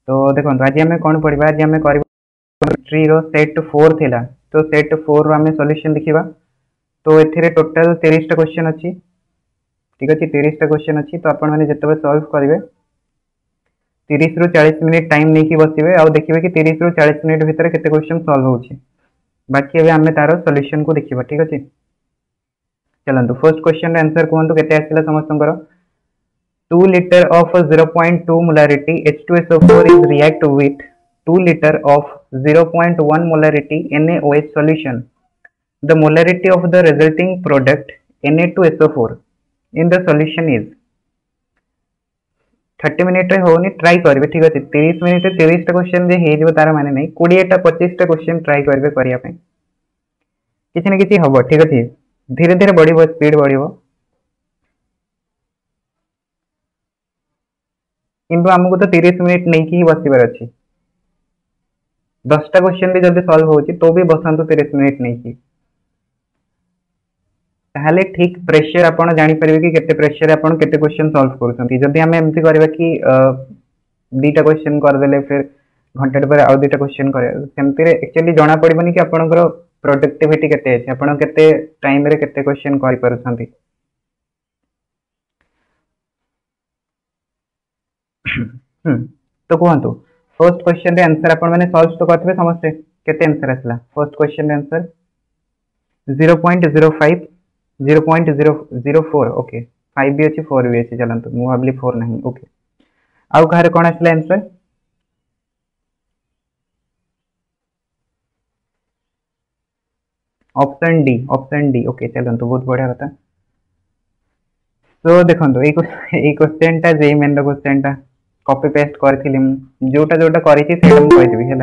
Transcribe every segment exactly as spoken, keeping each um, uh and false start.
तो देखो आज आम कौन पढ़ा आज आम केमिस्ट्री रो सेट फोर थिला तो सेट फोर रो आम सॉल्यूशन देखिबा। तो एथिरे टोटल तीस टा क्वेश्चन अच्छी ठीक अच्छे तीस टा क्वेश्चन अच्छी तो आपण मैंने जिते सॉल्व करेंगे तीस रु चालीस मिनिट टाइम नहीं बसवे आउ देखिए कि तीस रु चालीस मिनिट भितर केते क्वेश्चन सॉल्व होउछि। बाकी अबे आमे तारो सॉल्यूशन को देखिबा ठीक अच्छे। चलंतु फर्स्ट क्वेश्चन आंसर कहंतु केते आसिला समस्तंकर two litre of zero point two molarity H two S O four is react with two litre of zero point one molarity N a O H solution. The molarity of the resulting product N a two S O four in the solution is thirty minute होनी try करेंगे ठीक अच्छे तीस minute तीस टा question जे हो तार माने नहीं कोड़े टा पच्चीस टा क्वेश्चन ट्राई करेंगे करने किसी ना किसी हम ठीक अच्छे धीरे धीरे बढ़ स्पीड बढ़ किंतु आमको तो तीस मिनिट नहीं ही बसबार अच्छी दसटा क्वेश्चन भी जब सॉल्व हो तो भी बसतु तीस मिनिट नहीं ताहले ठीक प्रेशर आपण जानी परिबे कि केते प्रेशर आपण केते क्वेश्चन सॉल्व करूछंती। जदि हम एमती करबा कि दीटा क्वेश्चन कर देले फिर घंटे पर आउ दीटा क्वेश्चन करे सेमती रे एक्चुअली जाना पड़िबनी कि आपनकर प्रोडक्टिविटी केते अछि आपण केते टाइम रे केते क्वेश्चन करि परछंती। हम तो कहंतु फर्स्ट क्वेश्चन रे आंसर आपण माने सॉल्व तो करथबे समझते केते आंसर आसला। फर्स्ट क्वेश्चन रे answer zero point zero five zero point zero zero four okay five भी अच्छी फोर भी अच्छी चलतु मु भाबली फोर नहीं ओके आउ कहार कौन आसला answer option D option D okay चलतु बहुत बढ़िया कथा। तो देखंतु ए क्वेश्चन टा जे मेन क्वेश्चन टा कॉपी पेस्ट करथिली मु जोटा जोटा करिछि सेटा मु कहि देबी हैला।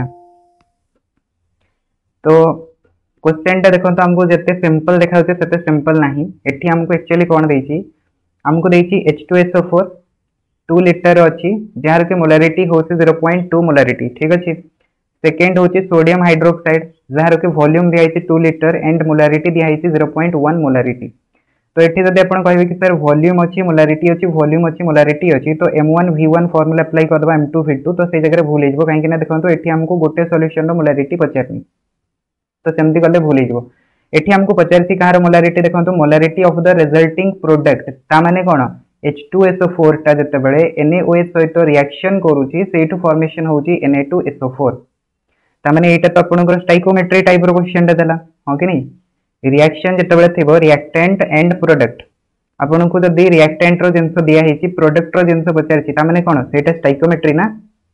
तो क्वेश्चन टा देखो हमको जिते सिंपल देखा से सिंपल नहीं एठी हमको एक्चुअली कौन देछि हमको देछि H two S O four two litre अच्छी जार के मोलारिटी होछि ज़ीरो पॉइंट टू मोलारिटी ठीक अच्छे। सेकेंड होछि सोडियम हाइड्रोक्साइड जार के वॉल्यूम दिया है टू लीटर एंड मोलारिटी दिया है ज़ीरो पॉइंट वन मोलारिटी। तो एठी जदि आपण कहबे कि सर वॉल्यूम अच्छी मोलारिटी अच्छी वॉल्यूम अच्छी मोलारिटी अच्छी तो M one V one formula apply कर दबा एम टू वी टू तो से जगह भूल हो कहीं ना देखो एठी हमको गोटे सॉल्यूशन रो मोलारिटी पचारनी तो सेमती कले भूल हो। एठी हमको पचारसी कहार मोलारिटी देखो molarity of the resulting product ता माने कोन H two S O four ता जते बेले N a O H सहित रिएक्शन करूची सेठु फॉर्मेशन होची N a two S O four ता माने एटा तो आपनकर स्टाइकोमेट्री टाइप रो क्वेश्चन देला हां कि नहीं रिएक्शन जते बेले थिबो रिएक्टेंट एंड प्रोडक्ट आपनको जदी रिएक्टेंट रो जिंस दिया हेची प्रोडक्ट रो जिंस पचारची ता माने कोन सेटा स्टाइकोमेट्री ना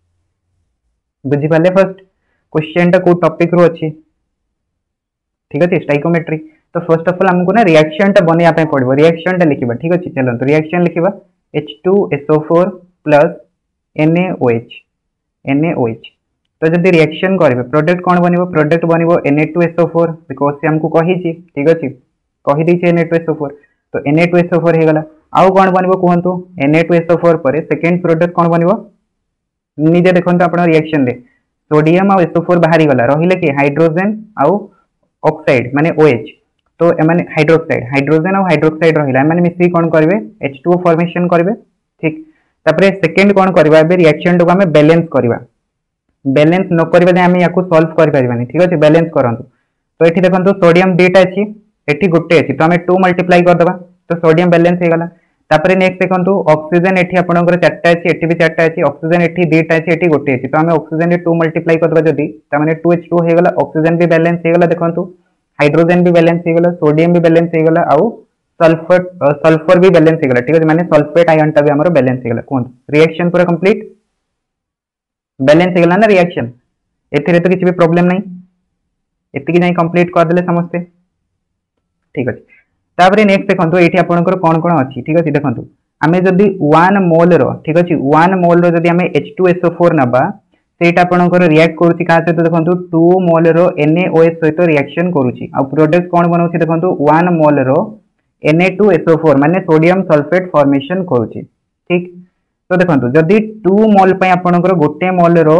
बुझी पाले। फर्स्ट क्वेश्चन टा को टॉपिक रो अछि ठीक अच्छे स्टाइकोमेट्री तो फर्स्ट ऑफ ऑल हमको ना रिएक्शन टा बनिया पे पड़बो रिएक्शन टा लिखिबा ठीक अच्छे चलंतु रिएक्शन लिखिबा H two S O four plus N a O H N a O H तो जदी रिएक्शन करबे प्रोडक्ट कोन बनिबो प्रोडक्ट बनिबो N a two S O four because से हमको कहि छी ठीक अच्छे कहि दी छी N a two S O four तो N a two S O four हे गला आउ कोन बनिबो कहंतु N a two S O four परे सेकंड प्रोडक्ट कोन बनिबो निजे देखंतु आपण रिएक्शन दे सोडियम और S O फोर बाहरी गला रहिले कि हाइड्रोजन आउ ऑक्साइड माने OH तो एमाने हाइड्रोक्साइड हाइड्रोजन और हाइड्रोक्साइड रहिला एमाने मिसी कोन करबे H टू O फॉर्मेशन करबे ठीक। तापरे सेकंड कोन करबा बे रिएक्शन को हमें बैलेंस करबा बैलेंस न करबा जे हम याको सॉल्व कर परबानी ठीक अछि बैलेंस करंतु। तो एठी देखंतु सोडियम डेटा अछि एठी गुटे अछि तो हमें टू मल्टीप्लाई कर दबा तो सोडियम बैलेंस हे गला। तापरे नेक्स्ट देखंतु ऑक्सीजन एठी आपनकर चारटा अछि एठी भी चारटा अछि ऑक्सीजन एठी डेटा अछि एठी गुटे अछि तो हमें ऑक्सीजन रे टू मल्टीप्लाई कर दबा जदी त माने टू H टू हे गला ऑक्सीजन भी बैलेंस हे गला देखंतु हाइड्रोजन भी बैलेंस हे गला सोडियम भी बैलेंस हे गला आउ सल्फर सल्फर भी बैलेंस हे गला ठीक है माने सल्फेट आयन टा भी हमरो बैलेंस हे गला कोन रिएक्शन पूरा कंप्लीट बैलेंस हे गला ना रिएक्शन एथिरे तो किछि भी प्रॉब्लम नहीं एतिकी नहीं कंप्लीट कर देले समझते ठीक अछि। तापरे नेक्स्ट देखंतु एठी आपनकर कोन कोन अछि ठीक अछि देखंतु आमे जदी वन मोल रो ठीक अछि वन मोल रो जदी आमे H two S O four नबा सेटा आपनकर रिएक्ट करूची का सहित देखंतु टू मोल रो N a O H सहित रिएक्शन करूची आ प्रोडक्ट कोन बनउची देखंतु वन मोल रो N a two S O four माने सोडियम सल्फेट फॉर्मेशन करूची ठीक। तो देखंतु जदी टू मोल पय आपनकर गोटे मोल रो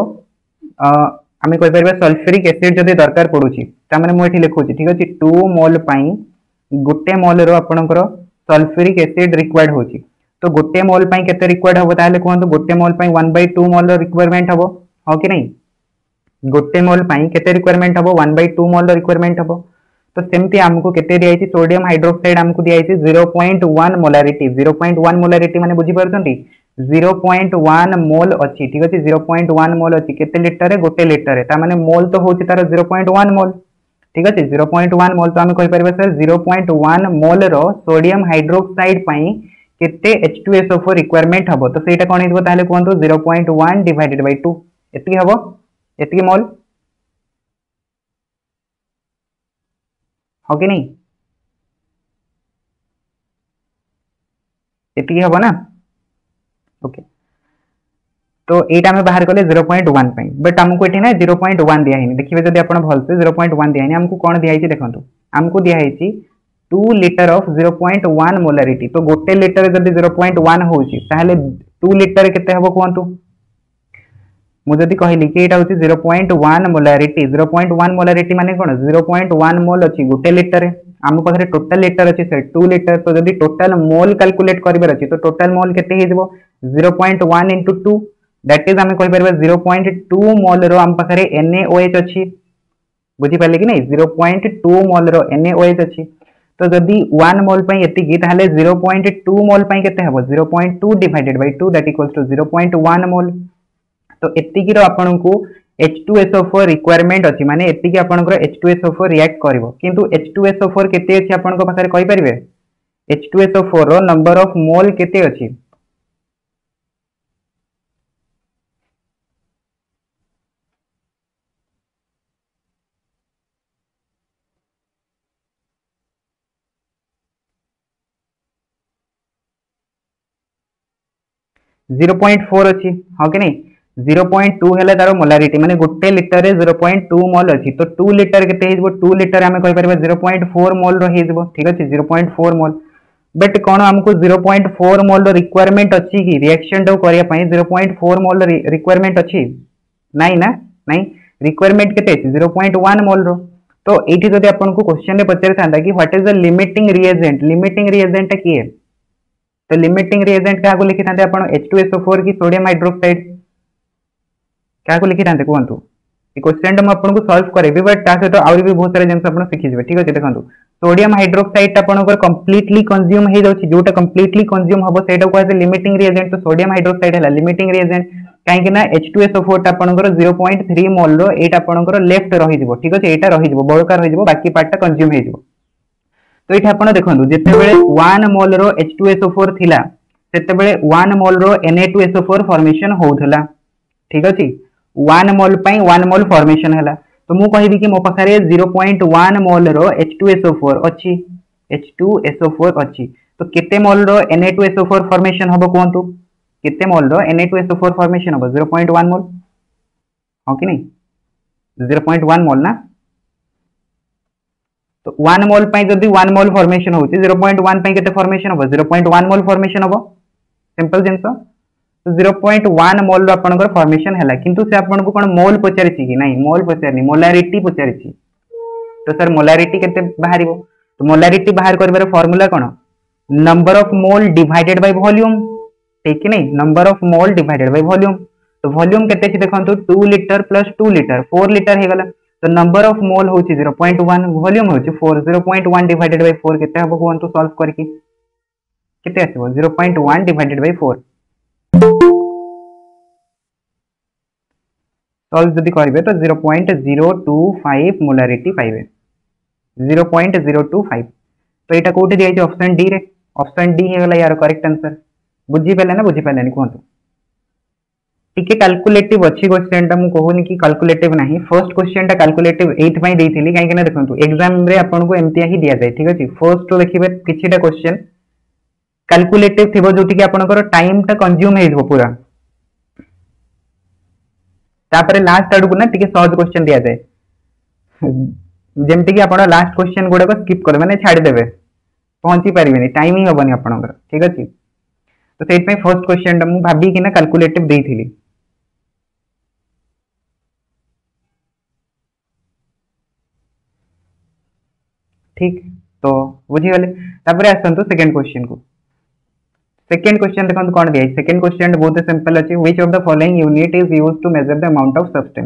आमे कहि परबा सल्फ्यूरिक एसिड जदी दरकार पडुची ता माने मु एठी लिखुची ठीक अछि टू मोल पय गोटे मोल रो आपनकर सल्फ्यूरिक एसिड रिक्वायर्ड होची तो गोटे मोल पय केते रिक्वायर्ड हबो ताले कहंतु गोटे मोल पय वन बाय टू मोल रो रिक्वायरमेंट हबो हाँ कि नहीं गोटे मोल पाई केते रिक्वायरमेंट हबो one by two mole requirement हबो तो सेमती हमको केते दिया है सोडियम हाइड्रोक्साइड हमको दिया है zero point one molarity zero point one molarity माने बुझी पारछंती ज़ीरो पॉइंट वन मोल अछि ठीक अछि ज़ीरो पॉइंट वन मोल अछि केते लीटर रे गोटे लीटर रे ता माने मोल तो होछि तार ज़ीरो पॉइंट वन मोल ठीक अछि ज़ीरो पॉइंट वन मोल तो हम कहि परबे sir zero point one mole रो सोडियम हाइड्रोक्साइड पई केते H two S O four requirement हबो तो सेटा कोन हितबो ताले कोनतो zero point one divided by two एति हबो एति मोल हो कि नहीं एति हबो ना ओके तो एटा में बाहर कले ज़ीरो पॉइंट वन पई बट हमको एठी ना ज़ीरो पॉइंट वन दिया हिनी देखिबे जदी आपण भलसे ज़ीरो पॉइंट वन दिया हिनी हमको कोन दिया हिची देखंतु हमको दिया हिची two litre of zero point one molarity तो गोटे लीटर जदी ज़ीरो पॉइंट वन होची ताहले टू लीटर केते हबो कोंतु मु जदी कहली कि एटा होची zero point one molarity zero point one molarity माने कोन ज़ीरो पॉइंट वन मोल अछि गोटे लीटर आम पाखरे टोटल लीटर अछि से टू लीटर तो जदी टोटल मोल कैलकुलेट करबे अछि तो टोटल मोल केते हे जबो zero point one into two that is आम कहि परबे ज़ीरो पॉइंट टू मोल रो आम पाखरे NaOH अछि बुझी पाले कि नहीं ज़ीरो पॉइंट टू मोल रो NaOH अछि तो जदी वन मोल पई एति की ताहले ज़ीरो पॉइंट टू मोल पई केते हबो zero point two divided by two that equals to zero point one mole तो एति की रो आपन को H two S O four requirement अछि माने एति की आपन को H two S O four react करबो किंतु H two S O four केते अछि आपन को पाखरे कहि परिबे H two S O four रो नंबर ऑफ मोल केते अछि ज़ीरो पॉइंट फोर अछि हां कि नहीं ज़ीरो पॉइंट टू हेले तारो मोलारिटी माने गोटे लीटर रे ज़ीरो पॉइंट टू मोल अछि तो टू लीटर केते हिजबो टू लीटर हमें कहि परबे ज़ीरो पॉइंट फोर मोल रो हिजबो ठीक अछि zero point four mole but कोन हमको ज़ीरो पॉइंट फोर मोल रो रिक्वायरमेंट अछि कि रिएक्शन तो करिया पई ज़ीरो पॉइंट फोर मोल रो रिक्वायरमेंट अछि नाही ना नाही रिक्वायरमेंट केते अछि ज़ीरो पॉइंट वन मोल रो तो एठी जदि आपन को क्वेश्चन रे पचारि थांता कि what is the limiting reagent limiting reagent की है तो लिमिटिंग रिएजेंट क्या को लिखि थांते आपण H two S O four की सोडियम हाइड्रोक्साइड क्या को लिखि थांते कोंतु ई क्वेश्चन हम आपन को सॉल्व करेबे बट ता सहित आउरी भी बहुत सारे जिंस आपण सिखि जेबे ठीक अछि देखंतु सोडियम हाइड्रोक्साइड आपण को कंप्लीटली कंज्यूम हे जाउछि जोटा कंप्लीटली कंज्यूम हबो सेटा को एज लिमिटिंग रिएजेंट तो सोडियम हाइड्रोक्साइड हला लिमिटिंग रिएजेंट काहे कि ना H two S O four आपण को ज़ीरो पॉइंट थ्री मोल रो एटा आपण को लेफ्ट रहि जिवो ठीक अछि एटा रहि जिवो बळका रहि जिवो बाकी पार्ट ता कंज्यूम हे जिवो तो ये आपण देखंतु जेते बेले वन मोल रो H two S O four थिला सेते बेले वन मोल रो N A two S O four formation होउथला ठीक अछि वन मोल पई वन मोल फॉर्मेशन हला तो मु कहिबी कि मो पाखरे ज़ीरो पॉइंट वन मोल रो H two S O four अछि H two S O four अछि तो केते मोल रो N A two S O four formation हबो कोंतु केते मोल रो N A two S O four formation हबो ज़ीरो पॉइंट वन मोल हां कि नहीं ज़ीरो पॉइंट वन मोल ना तो वन मोल पई जदी वन मोल फॉर्मेशन होची ज़ीरो पॉइंट वन पई केते फॉर्मेशन हबो zero point one mole formation हबो सिंपल जिंस तो ज़ीरो पॉइंट वन मोल रो आपन को फॉर्मेशन हला किंतु से आपन को कोन मोल पचारिछि कि नहीं मोल पचारनी मोलारिटी पचारिछि तो सर मोलारिटी केते बाहरिबो तो मोलारिटी बाहर करबार फार्मूला कोन number of mole divided by volume ठीक कि नहीं number of mole divided by volume तो वॉल्यूम केते छि देखंतु two litre plus two litre four litre हे गला तो नंबर ऑफ मोल होची ज़ीरो पॉइंट वन वॉल्यूम होची four zero point one divided by four केते हबो कोंतु सॉल्व करके केते आसीबो zero point one divided by four solve जदी करबे तो zero point zero two five molarity पाइबे zero point zero two five तो एटा कोठी दिया छै ऑप्शन डी रे ऑप्शन डी हे गला यार करेक्ट आंसर बुझी पेले ना बुझी पेले नि कोंतु टिके कैलकुलेटिव अच्छी क्वेश्चन टा मु कहूनी कि कैलकुलेटिव नहीं फर्स्ट क्वेश्चन टा कैलकुलेटिव एट पई देइथिली काहे कि ना देखंतु एग्जाम रे आपन को एमतिया ही दिया जाय ठीक अछि फर्स्ट तो देखिबे किछिटा क्वेश्चन कैलकुलेटिव थिबो जोटी कि आपन को टाइम टा कंज्यूम हे जबो पूरा तापरे लास्ट आडू को ना टिके सहज क्वेश्चन दिया जाय जेमति कि आपण लास्ट क्वेश्चन गुडा को स्किप कर माने छाडी देबे पहुंची परिबेनी टाइम ही हबनी आपनकर ठीक अछि तो सेट पे फर्स्ट क्वेश्चन टा मु भाबी कि ना कैलकुलेटिव देइथिली ठीक तो बुझी गले तापरे आसंतु सेकंड क्वेश्चन को सेकंड क्वेश्चन देखो कौन दिया है। सेकंड क्वेश्चन बहुत सिंपल अच्छी, which of the following unit is used to measure the amount of substance.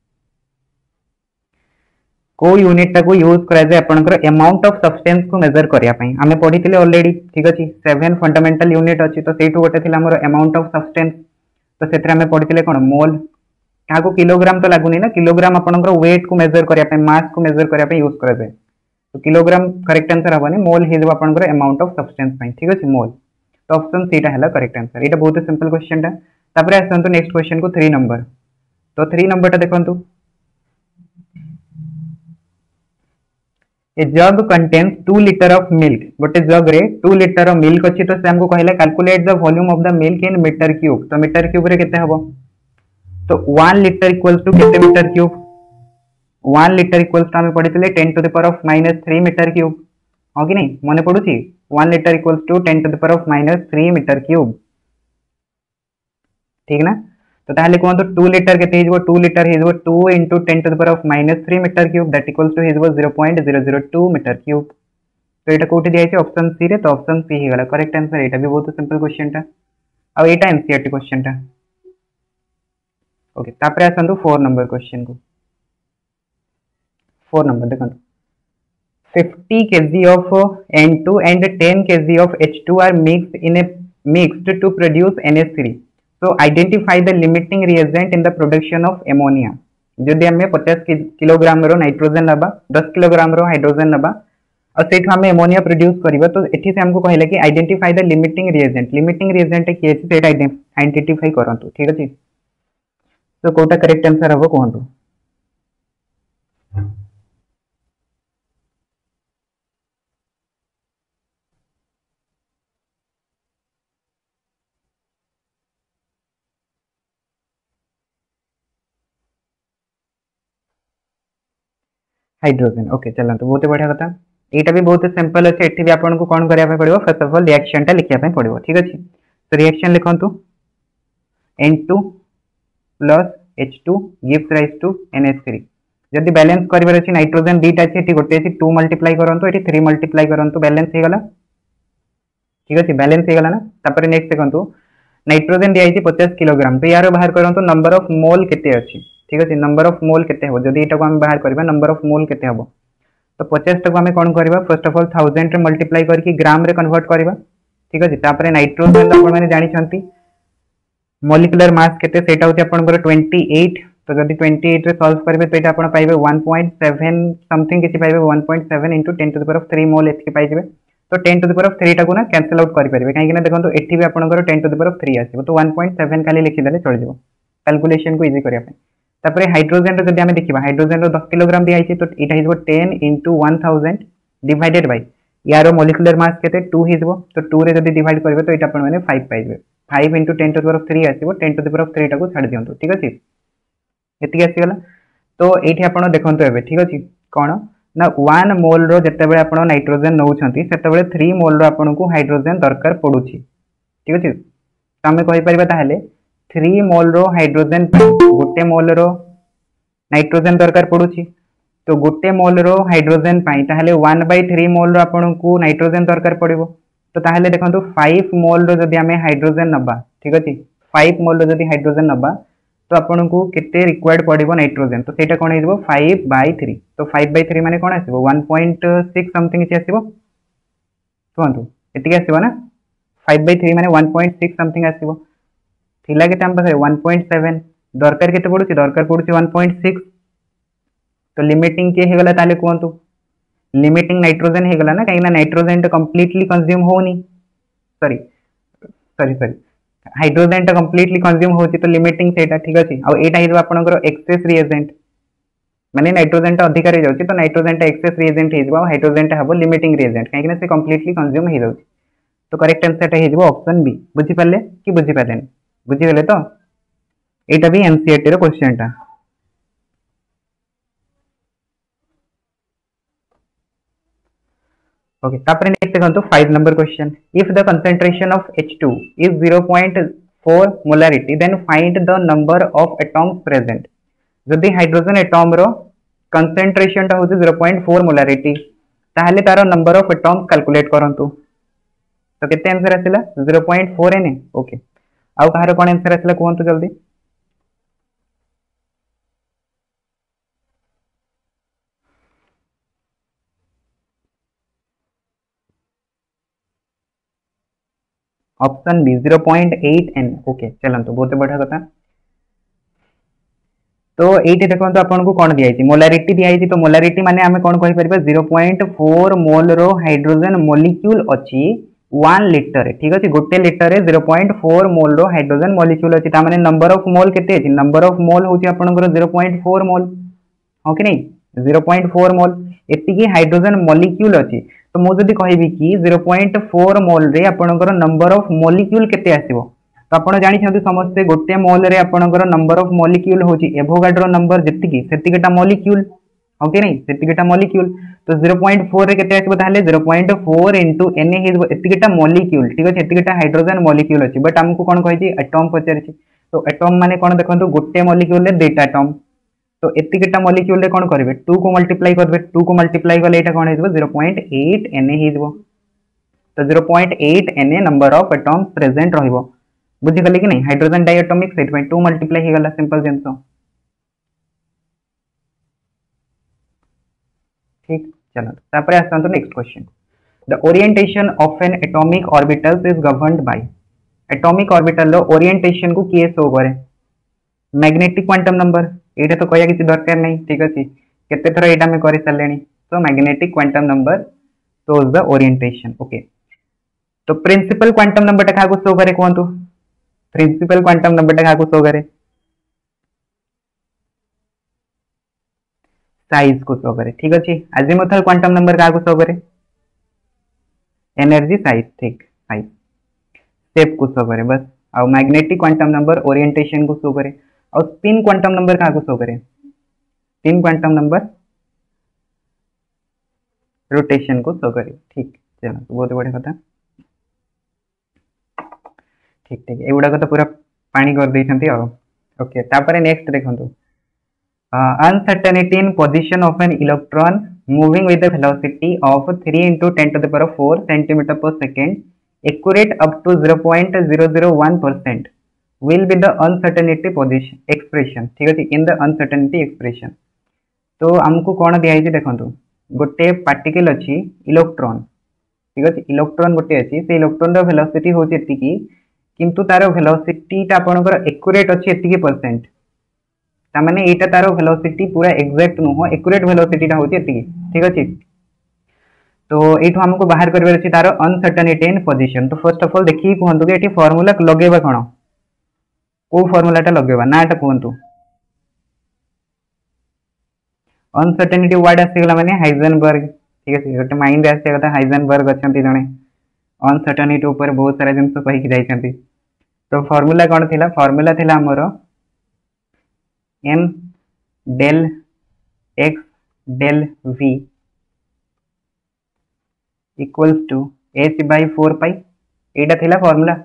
को यूनिट टाको यूज करा जाए आपनकर अमाउंट ऑफ सब्सटेंस को मेजर करिया पई। हमें पढ़िथिले ऑलरेडी, ठीक अछि। सेवन फंडामेंटल यूनिट अछि, तो सेठू गोटे थिला हमर अमाउंट ऑफ सब्सटेंस, तो सेतरे हमें पढ़िथिले कोन मोल। काको किलोग्राम तो लागुनी ना, किलोग्राम आपनकर वेट को मेजर करिया पई, मास को मेजर करिया पई यूज करा जाए। तो किलोग्राम करेक्ट आंसर हबनी, मोल हिजबो आपनकर अमाउंट ऑफ सब्सटेंस पई, ठीक अछि, मोल। तो ऑप्शन सी टा हैला करेक्ट आंसर। एटा बहुत सिंपल क्वेश्चन टा। तापरे आसंतु नेक्स्ट क्वेश्चन को थ्री नंबर। तो थ्री नंबर टा देखंतु, a jug contains two litre of milk. गोटे जग रे टू लीटर ऑफ मिल्क अच्छी, तो से हमको कहला calculate the volume of the milk in metre cube. तो मीटर क्यूब रे केते हबो, तो वन लीटर इक्वल्स टू केते metre cube. One litre equals to हमें पढ़िथिले ten to the power of minus three metre cube, हो कि नहीं, मने पडुची। One litre equals to ten to the power of minus three metre cube, ठीक ना। तो ताहले कोन, तो टू लीटर केते हिजबो, टू लीटर हिजबो two into ten to the power of minus three metre cube, that equals to हिजबो zero point zero zero two metre cube. तो एटा कोठी दिया है ऑप्शन सी रे, तो ऑप्शन सी ही गला करेक्ट आंसर। एटा भी बहुत सिंपल क्वेश्चन टा, अब एटा एनसीईआरटी क्वेश्चन टा। ओके, तापरे आसंतु फोर नंबर क्वेश्चन को। फोर नंबर देखंतु, fifty kg of N two and ten kg of H two are mixed in a mixed to produce N H three. So identify the limiting reagent in the production of ammonia। जदि हमें पचास kilogram रो nitrogen नबा, दस kilogram रो hydrogen नबा और सेठ हमें ammonia produce करबा, तो एठी से हमको कहले कि identify the limiting reagent. Limiting reagent के अछि सेट आइडेंटिफाई करंतु, ठीक अछि। तो कोटा करेक्ट आंसर हबो कोहंतु। हाइड्रोजन, ओके चलंतु, बहुत बढ़िया कथा। एटा भी बहुत सिंपल अछि। एठी भी आपन को कोन करिया पे पड़िबो, फर्स्ट ऑफ ऑल रिएक्शन टा लिखिया पे पड़िबो, ठीक अछि। तो रिएक्शन लिखंतु, N two plus H two gives rise to N H three. जदि बैलेंस करिबार अछि, नाइट्रोजन दीटा अछि, एठी गोटे अछि, टू मल्टीप्लाई करंतु, एठी थ्री मल्टीप्लाई करंतु, बैलेंस हे गला, ठीक अछि, बैलेंस हे गला ना। तापर नेक्स्ट देखंतु, नाइट्रोजन दिया अछि पचास किलोग्राम, तो यार बाहर करंतु नंबर ऑफ मोल केते अछि, ठीक अछि। नंबर ऑफ मोल केते हो, जदि एटा को हम बाहर करबा नंबर ऑफ मोल केते हबो, तो पचास तक हमें कौन करबा, फर्स्ट ऑफ ऑल थाउजेंड रे मल्टीप्लाई करके ग्राम रे कन्वर्ट करबा, ठीक अछि। तापर नाइट्रोजन आपण माने जानि छंती मॉलिक्यूलर मास केते, सेटा होती आपण को ट्वेंटी एट। तो जदि ट्वेंटी एट रे सॉल्व करबे तो एटा आपण पाइबे वन पॉइंट सेवन समथिंग किछि पाइबे, one point seven into ten to the power of three mole एथि पाइबे। तो ten to the power of three टाको ना कैंसिल आउट करि परिबे, काहे कि ना देखंतु एथि भी आपण को ten to the power of three आसीबो, तो वन पॉइंट सेवन खाली लिखि देले चल जिवो कैलकुलेशन को इजी करिया पे। तापर हाइड्रोजन रो जदि हमें देखिबा, हाइड्रोजन रो दस किलोग्राम दिया आइछि, तो एटा हिजबो ten into one thousand divided by यारो मॉलिक्यूलर मास केते टू हिजबो, तो टू रे जदि डिवाइड करबे तो एटा आपण माने फाइव पाइबे। Five into ten to the power of three आसीबो, ten to the power of three टाको छाड़ दियंतु, ठीक अछि। एति आसी गला। तो एठी आपण देखंतु एबे, ठीक अछि, कोन ना वन मोल रो जते बेले आपण नाइट्रोजन नउछंती सेते बेले थ्री मोल रो आपण को हाइड्रोजन दरकार पडुछि, ठीक अछि। तो हमें कहि परिबा ताहले थ्री मोल रो हाइड्रोजन गोटे मोल रो नाइट्रोजन दरकार पडुछि, तो गोटे मोल रो हाइड्रोजन पाई ताहले वन बाय थ्री मोल रो आपण को नाइट्रोजन दरकार पड़िबो। तो ताहले देखंतु फाइव मोल रो जदि हमें हाइड्रोजन नबा, ठीक अछि, फाइव मोल रो जदि हाइड्रोजन नबा तो आपण को केते रिक्वायर्ड पड़िबो नाइट्रोजन, तो सेटा कोन हिजबो फाइव बाय थ्री। तो फाइव बाय थ्री माने कोन आसीबो वन पॉइंट सिक्स समथिंग किछि आसीबो, कोंतु एतिके आसीबो ना। फाइव बाय थ्री माने वन पॉइंट सिक्स समथिंग आसीबो, थिला केते हम पाखरे वन पॉइंट सेवन, दरकार केते पडुछि, दरकार पडुछि वन पॉइंट सिक्स। तो लिमिटिंग के हे गला ताले कोंतु, लिमिटिंग नाइट्रोजन हे गला ना, काहे ना नाइट्रोजन तो कंप्लीटली कंज्यूम होनी, सॉरी सॉरी सॉरी हाइड्रोजन तो कंप्लीटली कंज्यूम होची, तो लिमिटिंग सेटा, ठीक अछि। आ एटा हिजबा आपनकर एक्सेस रिएजेंट, माने नाइट्रोजन तो अधिकार हे जाउची, तो नाइट्रोजन तो एक्सेस रिएजेंट हिजबा, हाइड्रोजन तो हबो लिमिटिंग रिएजेंट, काहे ना से कंप्लीटली कंज्यूम हे जाउची। तो करेक्ट आंसर टा हिजबो ऑप्शन बी। बुझि पाले कि बुझि पालेन, बुझि गेले तो एटा भी एनसीईआरटी रो क्वेश्चन टा। ओके, तापर नेक्स्ट देखंतु five number question, if the concentration of H two is zero point four molarity then find the number of atoms present. जदि हाइड्रोजन एटम रो कंसंट्रेशन टा होची जीरो पॉइंट फोर मोलारिटी, ताहले तारो number of atoms calculate करंतु। तो केते answer आसिला zero point four N okay आउ कहार कौन आंसर आसिला कहतु जल्दी option B zero point eight N okay चलतु बहुत बढ़िया कथा तो ये देखो आपको कौन दिखाई मोलारिटी दिखाई तो मोलारिटी माने आम कौन कहीपर जीरो पॉइंट फोर मोल रो हाइड्रोजन मोलिक्यूल अच्छी वन लिटर ठीक अच्छे गोटे litre zero point four mole रो हाइड्रोजन मोलिक्यूल अच्छी ताने नंबर ऑफ मोल केते नंबर ऑफ मोल हूँ आपंकर जीरो पॉइंट फोर मोल हाँ कि नहीं जीरो पॉइंट फोर मोल एति हाइड्रोजन मोलिक्यूल अच्छी तो मुझे कहि कि जीरो पॉइंट फोर मोल रे आपंकर नंबर ऑफ मोलिक्यूल केते आसीबो तो आप जानते समस्ते गोटे मोल रे आपंकर नंबर ऑफ मोलिक्यूल हूँ एभोगाड्रो नंबर जी से मोलिक्यूल हाँ कि नहीं से मोलिक्यूल तो जीरो पॉइंट फोर रे केते आसीबो ताहले zero point four into N एतिकिटा मोलिक्यूल ठीक अच्छे एतिकिटा हाइड्रोजन मोलिक्यूल अच्छी बट आमको कौन कही एटम पचारि तो एटम माने कौन देखो गोटे मोलिक्यूल रे दुईटा एटम तो एतिकिटा मोलिक्यूल रे कौन करेंगे टू को मल्टीप्लाई करेंगे टू को मल्टीप्लाई कले यहाँ कौन हो जीरो पॉइंट एट एन हो तो zero point eight N number of atom present रहिबो बुझीगले कि नहीं हाइड्रोजन डाइएटॉमिक से टू मल्टीप्लाई हो गला सिंपल जिनस ठीक चलो तापर आसतु next question the orientation of an atomic orbitals is governed by atomic orbital रो ओरिएंटेशन को किए शो करे मैग्नेटिक क्वांटम नंबर ये तो कह किसी दरकार नहीं ठीक अच्छे केते थर यहाँ आम कर सारे तो magnetic quantum number shows the orientation okay तो प्रिंसिपल क्वांटम नंबर क्या शो करे कहतु प्रिंसिपल क्वांटम नंबर क्या शो करे साइज को शो करे ठीक अच्छे अजीमुथल क्वांटम नंबर क्या शो करे एनर्जी साइज ठीक साइज शेप को शो करे बस और मैग्नेटिक क्वांटम नंबर ओरिएंटेशन को शो करे और स्पिन क्वांटम नंबर क्या शो करे स्पिन क्वांटम नंबर रोटेशन को शो करे ठीक चलो बहुत बढ़िया कथा ठीक ठीक एगुड़ाक तो पूरा पानी कर देते ओके तापर नेक्स्ट देखो uncertainty in position of an electron moving with the velocity of three into ten to the power four centimetre per second accurate up to zero point zero zero one percent will be the uncertainty position expression ठीक है in the uncertainty expression तो हमको कौन दिखाई देखो गोटे particle अच्छी electron ठीक अच्छे इलेक्ट्रॉन गोटे अच्छी से इलेक्ट्रॉन वेलोसिटी हूँ एति किंतु तार वेलोसिटी आपंकर एक्यूरेट अच्छी एति परसेंट तार यहाँ तार वेलोसिटी पूरा एक्जाक्ट नुह एक्यूरेट वेलोसिटी हूँ एति ठीक अच्छे तो ये हमको बाहर कर तार अनसर्टेनिटी इन पोजिशन तो फर्स्ट ऑफ ऑल देखिए कहतु कि फॉर्मूला लगेगा कौन को फॉर्मूलाटा लगेगा नाटा कहतु अनसर्टेनिटी वर्ड आसीगला माने हाइजेनबर्ग ठीक है गोटे माइंड आसिया कथा हाइजेनबर्ग अच्छा जड़े अनसर्टेनिटी ऊपर बहुत सारा जिन कहीकि जाइछंती तो फॉर्मूला कौन थिला फॉर्मूला थिला हमर M del X del V equals to H by four pi एटा थिला फॉर्मूला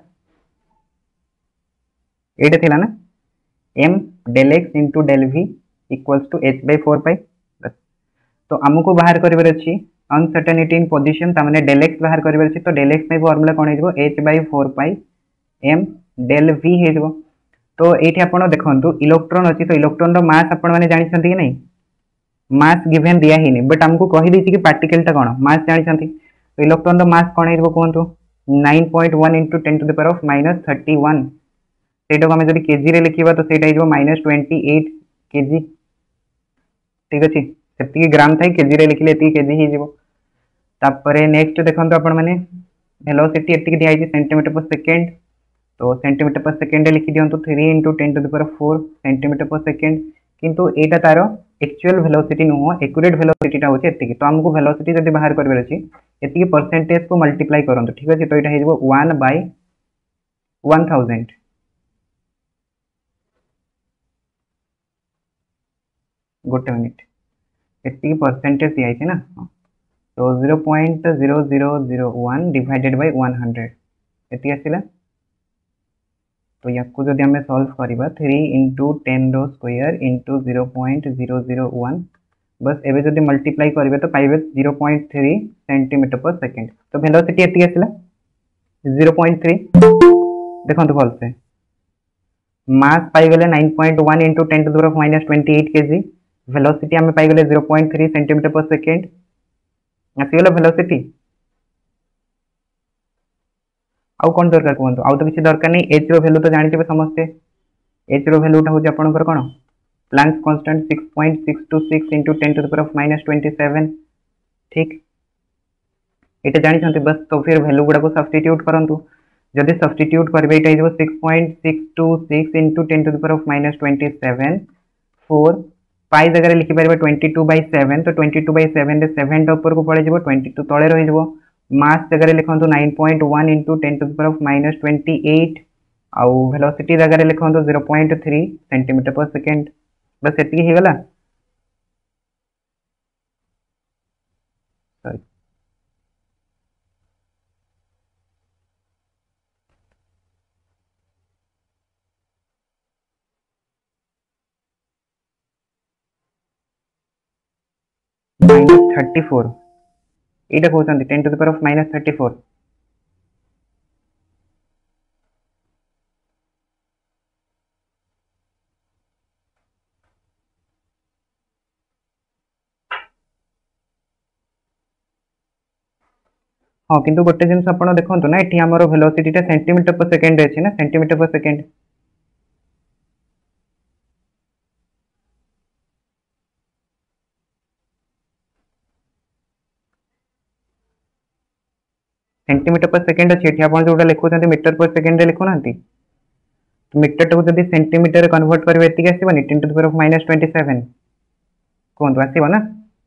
एटा थिला ना M del X into del V equals to H by four pi तो आमको बाहर करिवर अछि अनसर्टेनिटी इन पोजीशन तामने डेल एक्स बाहर करिवर अछि तो डेल एक्स में फॉर्मूला कोन हेजबो H by four pi M del V हेजबो तो एठी आपण देखंतु इलेक्ट्रॉन अछि तो इलेक्ट्रॉन रो मास आपण माने जानि छथि कि नहीं मास गिवन दिया ही नहीं बट हमको कहि दैछि कि पार्टिकल ता कोन मास जानि छथि तो इलेक्ट्रॉन रो मास कोन हेजबो कोहंतु nine point one into ten to the power of minus thirty one सेटा को हमें जदि केजी रे लिखिबा तो सेटा हेजबो माइनस ट्वेंटी एट केजी ठीक अछि सेति ग्राम थाई केजी रे लिखले एति केजी ही जीवो तापरे नेक्स्ट देखंतु आपण माने वेलोसिटी एति दिया है सेंटीमीटर पर सेकंड तो सेंटीमीटर पर सेकंड रे लिखि दियंतु three into ten to the power four centimetre per second किंतु एटा तारो एक्चुअल वेलोसिटी नुह एक्यूरेट वेलोसिटी ता होचे एति तो हमको वेलोसिटी जदि बाहर करबे अछि एति परसेंटेज को मल्टीप्लाई करंतु ठीक अछि तो एटा हेजबो वन बाय वन थाउजेंड गोटे मिनिट एति परसेंटेज दिया है ना तो zero point zero zero zero one divided by one hundred एति आसिला तो याकू जदि हमें सॉल्व करबा थ्री into टेन रो square into zero point zero zero one बस एबे जदि मल्टीप्लाई करबे तो पाइबे zero point three centimetre per second तो वेलोसिटी एति आसिला जीरो पॉइंट थ्री देखो भल से मास पाइगले nine point one into ten to the power minus twenty eight kg velocity आम पाइगले zero point three centimetre per second आसीगला वेलोसिटी आउ कौन दरकार कहतु आउ तो किसी दरकार नहीं एच रो वैल्यू तो जानते समस्ते एच रो वैल्यूटा हूँ आपंकर कौन Planck's constant six point six two six into ten to the power minus twenty seven ठीक ये जानते बस तो फिर वैल्यू गुड़ा को सब्स्टिट्यूट करंतु जदि सब्स्टिट्यूट करेंगे ये six point six two six into ten to the power minus twenty seven four pi जगह लिखिपर ट्वेंटी टू बै सेवेन तो twenty two by seven seven ऊपर को पड़े ट्वेंटी टू तले रही मास जगह लिखु nine point one into ten to the power minus twenty eight आउ वेलोसिटी जगह लिखु zero point three centimetre per second बस ये ही गला सॉरी माइनस थर्टी फोर ये कहते ten to the power minus thirty four हाँ किंतु गोटे जिन आप देखो ना ये आम वेलोसिटी सेंटीमीटर पर सेकेंड अच्छी ना centimetre per second centimetre per second अच्छी ये आप जो लिखुं मीटर पर सेकेंड लिखुना मीटर टाक जब सेंटीमीटर कन्वर्ट करेंगे ये आसबनी ten to the power minus twenty seven कहतु आसब ना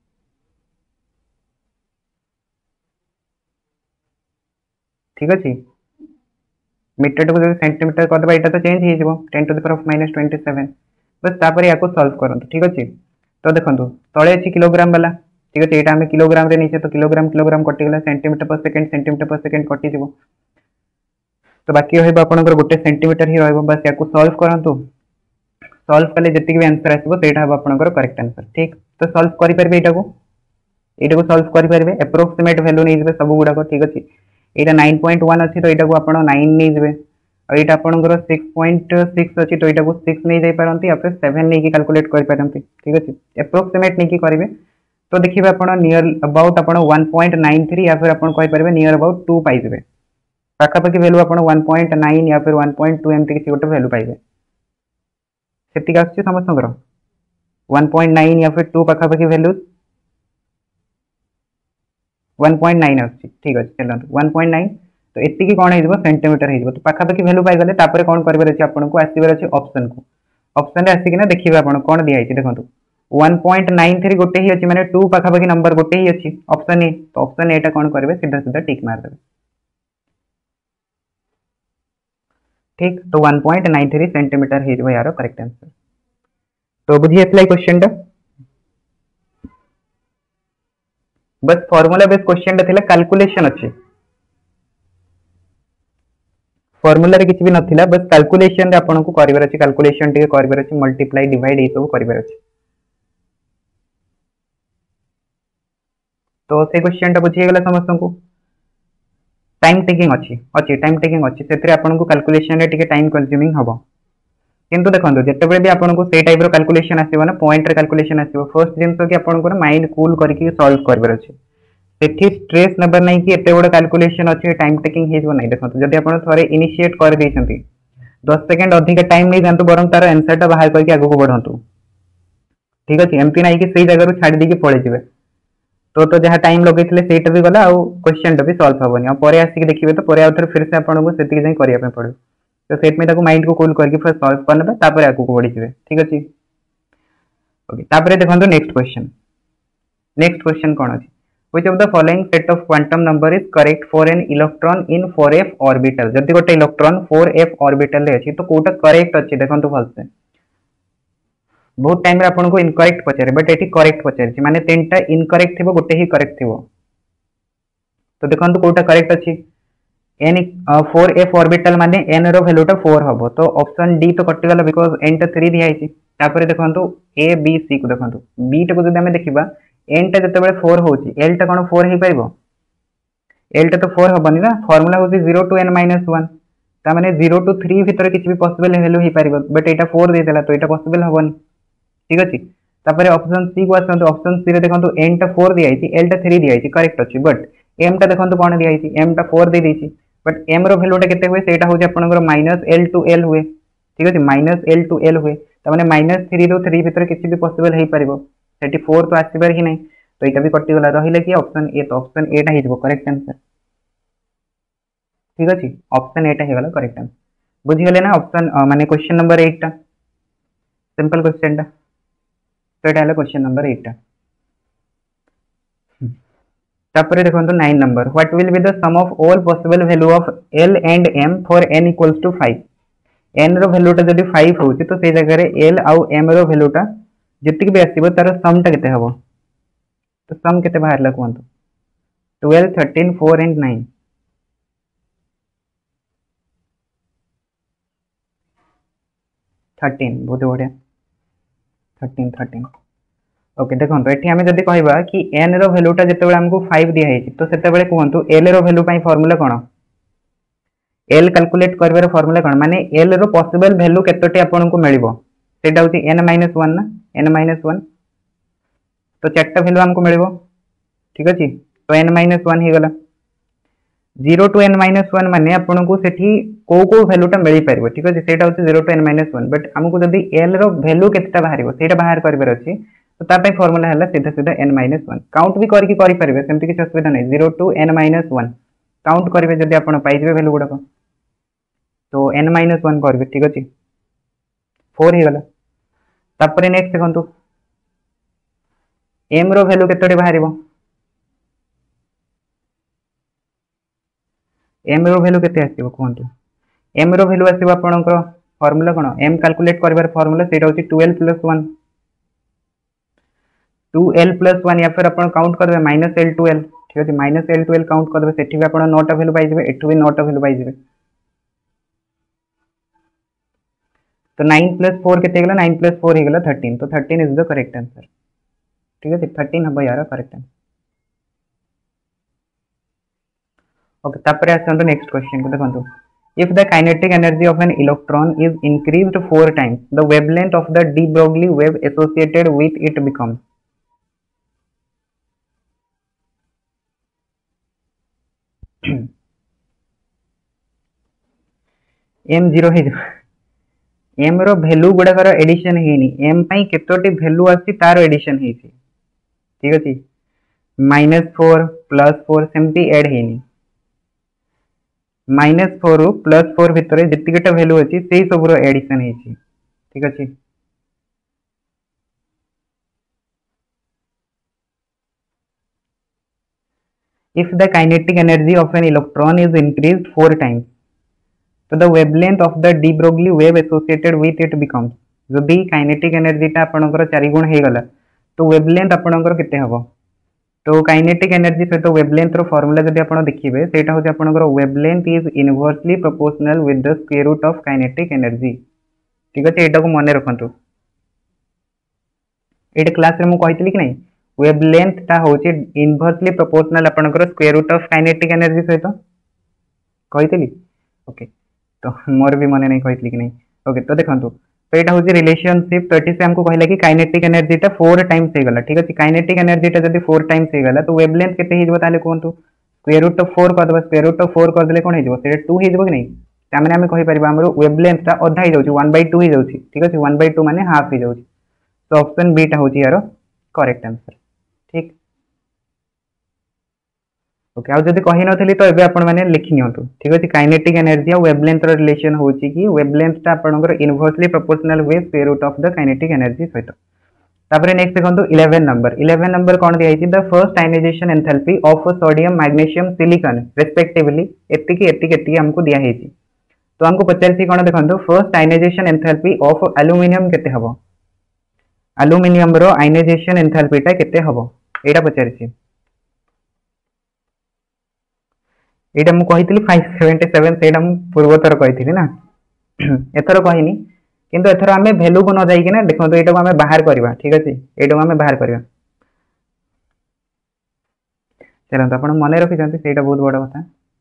ठीक अच्छे मीटर टाक जब सेंटीमीटर करदे यहाँ तो चेंज हो ten to the power minus twenty seven बस तापर या सल्व करूँ ठीक अच्छे तो देखो तले अच्छी किलोग्राम वाला ठीक अच्छे यहाँ आम किलोग्राम रे नीचे तो किलोग्राम किलोग्राम कटिगला centimetre per second centimetre per second कटिज तो बाकी रहा गोटे सेंटीमीटर ही रहा बस या सल्व करूँ सल्व कले जी भी आंसर आसो आपंकर करेक्ट आंसर ठीक तो सल्व करेंगे यहाँ को यहाँ को सल्व करेंगे एप्रोक्सीमेट वैल्यू नहीं सब गुड़ाक ठीक अच्छे यहाँ नाइन पॉइंट वन अच्छी तो यहाँ को आप नाइन नहीं जाए और यहाँ आपंकर सिक्स पॉइंट सिक्स अच्छी तो यहाँ को सिक्स नहीं जापारती या फिर सेवेन नहीं कैलकुलेट करपारती ठीक अच्छे एप्रोक्सीमेट नहीं करेंगे तो देखिए आप नियर अबाउट आप वन पॉइंट नाइन थ्री या फिर आपरे नियर अबाउट टू पाइबे पाखापाखि वैल्यू आप वन पॉइंट नाइन या फिर वन पॉइंट टू एमती किसी गोटे वैल्यू पाइबे से आस समस्त वन पॉइंट नाइन या फिर टू पाखापाखि वैल्यू वन पॉइंट नाइन आसुच्छी ठीक अच्छे चलते वन पॉइंट नाइन तो ये कौन हो सेंटीमीटर हो तो पाखापाखि वैल्यू पाइगले तापर कौन करेंगे अच्छे आपको आसबार अच्छे ऑप्शन को ऑप्शन आसिकिना देखिए आप कौन दिखाई देखो वन पॉइंट नाइन थ्री गोटे ही अच्छी मैंने टू पाखापाखि नंबर गोटे ही अच्छी ऑप्शन ए तो ऑप्शन एटा कौन करेंगे सीधा सीधा टिक मारदेवे ठीक तो one point nine three centimetre हो यार करेक्ट आंसर तो बुझी आसला क्वेश्चन टा बस फॉर्मूला बेस क्वेश्चन टा कैलकुलेशन अच्छी फॉर्मूला रे किसी भी नथिला बस कैलकुलेशन रे आपन को करिवार अछि कैलकुलेशन टिके करिवार अछि मल्टीप्लाई डिवाइड ए सब करिवार अछि तो से क्वेश्चन टा बुझी गेला समस्त को टाइम टेकिंग अच्छी अच्छी टाइम टेकिंग अच्छी से आपन को कैलकुलेशन रे टिके टाइम कंज्यूमिंग हबो किंतु देखो जितेबाला भी आपको से टाइप कैलकुलेशन आसो ना पॉइंट रे कैलकुलेशन आसो फर्स्ट जिनस कि आपंकर माइंड कूल करके सॉल्व कर अच्छे स्ट्रेस नबर ना कि एत बड़ा कैलकुलेशन अच्छे टाइम टेकिंग हो ना देखो जब आप थे इनिशिएट कर दस सेकेंड अधिक टाइम नहीं जातु बर तार आंसर बाहर करके आगे को बढ़ु ठीक अच्छे एमती ना कि सही जगह छाड़ी देकी पलैजे तो तो जहाँ टाइम लगे सहीटा भी गला क्वेश्चन टा भी सल्व हेनी और आसिक देखिए तो पर आउ फिर से आपको से करने पड़े तो से माइंड को कूल करके फिर सल्व करने तापर आगे को बढ़ी ठीक अच्छे ओके तापर देखो नेक्स्ट क्वेश्चन नेक्स्ट क्वेश्चन कौन अच्छी which of the following set of quantum number is correct for an electron in four f orbital जदि गोटे इलेक्ट्रॉन फोर एफ ऑर्बिटल रे अछि तो कोटा करेक्ट अछि देखंतु भलसे बहुत टाइम रे आपन को इनकरेक्ट पचारे बट एठी करेक्ट पचारे माने तीनटा इनकरेक्ट थिबो गोटे ही करेक्ट थिबो तो देखंतु कोटा करेक्ट अछि n फोर एफ ऑर्बिटल माने n रो वैल्यू टा फोर हबो तो ऑप्शन डी तो कटि गला बिकॉज़ n टा थ्री दिया आइछि तापर देखंतु a b c को देखंतु b टा को जदि हमें देखिबा एन टा जते फोर होची एल टा कौन फोर हो पाइबो एल टा तो फोर हबनी ना फॉर्मूला होची zero to n minus one ता माने जीरो टू थ्री भितर किछि भी पॉसिबल वैल्यू ही पारिबो बट एटा फोर दे देला तो एटा पॉसिबल हबनी ठीक अछि तापर ऑप्शन सी को आसंतु ऑप्शन सी रे देखंतु एन टा फोर दिया आइछि एल टा थ्री दिया आइछि करेक्ट अछि बट एम टा देखंतु कोन दिया आइछि एम टा फोर दे देछि बट एम रो वैल्यू टा केते हुए सेटा होछि आपनकर माइनस एल टू एल हुए ठीक अछि माइनस एल टू एल हुए ता माने माइनस थ्री रो थ्री भितर किछि भी पॉसिबल हे पारिबो सेठी फोर तो आसीबार ही नै तो एटा भी कटि गला रहिले कि ऑप्शन ए तो ऑप्शन ए टा हे जबो करेक्ट आंसर ठीक अछि ऑप्शन ए टा हे गला करेक्ट आंसर बुझि गेले ना ऑप्शन माने क्वेश्चन नंबर एट टा सिंपल क्वेश्चन टा तो एटा हला क्वेश्चन नंबर एट टा तापर देखंतु nine number what will be the sum of all possible value of l and m for n equals to five n रो वैल्यू टा जदी फाइव होची तो से जगह रे l आउ m रो वैल्यू टा जति भी आसीबो तार सम टा केते हबो तो सम केते बाहरला कोंतु twelve thirteen four and nine thirteen बहुत बढ़िया थर्टीन थर्टीन ओके देखो एठी हमें जदी कहबा कि n रो वैल्यू टा जते बेले हमको फाइव दिया हेछि तो सेते बेले कोंतु l रो वैल्यू पई फार्मूला कोन l कैलकुलेट करबार फार्मूला कोन माने l रो पॉसिबल वैल्यू केतोटी आपन को मिलिबो सेटा होछि n माइनस वन ना n माइनस वन तो चारटा वैल्यू हमको मिलिबो ठीक अछि तो n माइनस वन हे गला zero to n minus one माने आपन को सेठी को को वैल्यू टा मिलि पारिबो ठीक अछि सेटा होछि zero to n minus one but हमको जदी l रो वैल्यू केतटा बाहरिबो सेटा बाहर करबार अछि तो ता पई फार्मूला हला सीधा सीधा n माइनस वन काउंट भी करके करि परिबे सेमति कि असुविधा नै zero to n minus one count करिवे जदी आपन पाइ जेबे वैल्यू गुडा तो n माइनस वन करबे ठीक अछि फोर हे गला तापर नेक्स्ट देखंतु m रो वैल्यू केतटे बाहरिबो m रो वैल्यू केते आसीबो कोंतु m रो वैल्यू आसीबो आपनकर फार्मूला कोन m कैलकुलेट करबार फार्मूला सेटा होछि twelve plus one two l plus one या फिर अपन काउंट करबे माइनस एल टू एल ठीक अछि minus l to l count करबे सेठी भी अपन नौ टा वैल्यू पाइ जेबे एठू भी नौ टा वैल्यू पाइ जेबे तो नाइन प्लस फोर केते गेला नाइन प्लस फोर हे गेला थर्टीन तो thirteen is the correct answer ठीक है थर्टीन हबो यार करेक्ट आंसर ओके तापर आसंतो नेक्स्ट क्वेश्चन को देखंतु if the kinetic energy of an electron is increased four times the wavelength of the de Broglie wave associated with it becomes m zero हे m रो value गुडा कर addition हेनी m पई केतोटी value आसी तार एडिशन हेची ठीक अछि माइनस फोर प्लस फोर सेमती ऐड हेनी माइनस फोर रु प्लस फोर भितर जतिकटा वैल्यू अछि सेही सब रो एडिशन हेची ठीक अछि if the kinetic energy of an electron is increased four times so the wavelength of the de Broglie wave associated with it becomes जदि kinetic energy टा आपनकर चार गुण हे गला तो wavelength आपनकर केते हबो तो काइनेटिक एनर्जी सहित वेवलेंथ रो फार्मूला जदि आपण देखिबे सेटा होछि आपनकर wavelength is inversely proportional with the square root of kinetic energy ठीक अछि एटा को मने रखंतु एटा क्लास रे मु कहितली कि नै वेवलेंथ ता होछि इनवर्सली प्रोपोर्शनल आपनकर square root of kinetic energy सहित कहितली ओके तो मोर भी मने नै कहितली कि नै ओके तो देखंतु तो एटा होछि रिलेशनशिप तो एटी से हमको कहला कि काइनेटिक एनर्जी टा फोर टाइम्स हे गला ठीक अछि काइनेटिक एनर्जी टा जदी फोर टाइम्स हे गला तो वेवलेंथ केते हे जबो ताले कोंतु स्क्वायर रूट ऑफ फोर कर दबा स्क्वायर रूट ऑफ फोर कर देले कोन हे जबो सेटा टू हे जबो कि नै ता माने हम कहि परिबा हमरो वेवलेंथ टा आधा हे जाउछि वन बाय टू हे जाउछि ठीक अछि वन बाय टू माने हाफ हे जाउछि तो ऑप्शन बी टा होछि यारो करेक्ट आंसर ठीक ओके आ जदी कहि नथली तो एबे आपण माने लिखि नियंतु ठीक अछि काइनेटिक एनर्जी आ वेवलेंथ रो रिलेशन होछि कि वेवलेंथ ता आपनकर inversely proportional with square root of the kinetic energy सहित तापरे नेक्स्ट देखंतु इलेवन नंबर इलेवन नंबर कोन दिया छि the first ionisation enthalpy of sodium magnesium silicon respectively एति की एति केति हमको दिया हे छि तो हमको पचार छि कोन देखंतु first ionisation enthalpy of aluminium केते हबो एल्युमिनियम रो आयनाइजेशन एंथैल्पी ता केते हबो एटा पचार छि एटा मु कहितली फाइव सेवेंटी सेवन सेटा मु पूर्वतर कहितली ना एथरो कहिनी किंतु एथरो हमें वैल्यू को न जाई कि ना देखो तो एटा को हमें बाहर करबा ठीक अछि एटा को हमें बाहर करबा चलते आप मन रखी से बहुत बड़ कथा।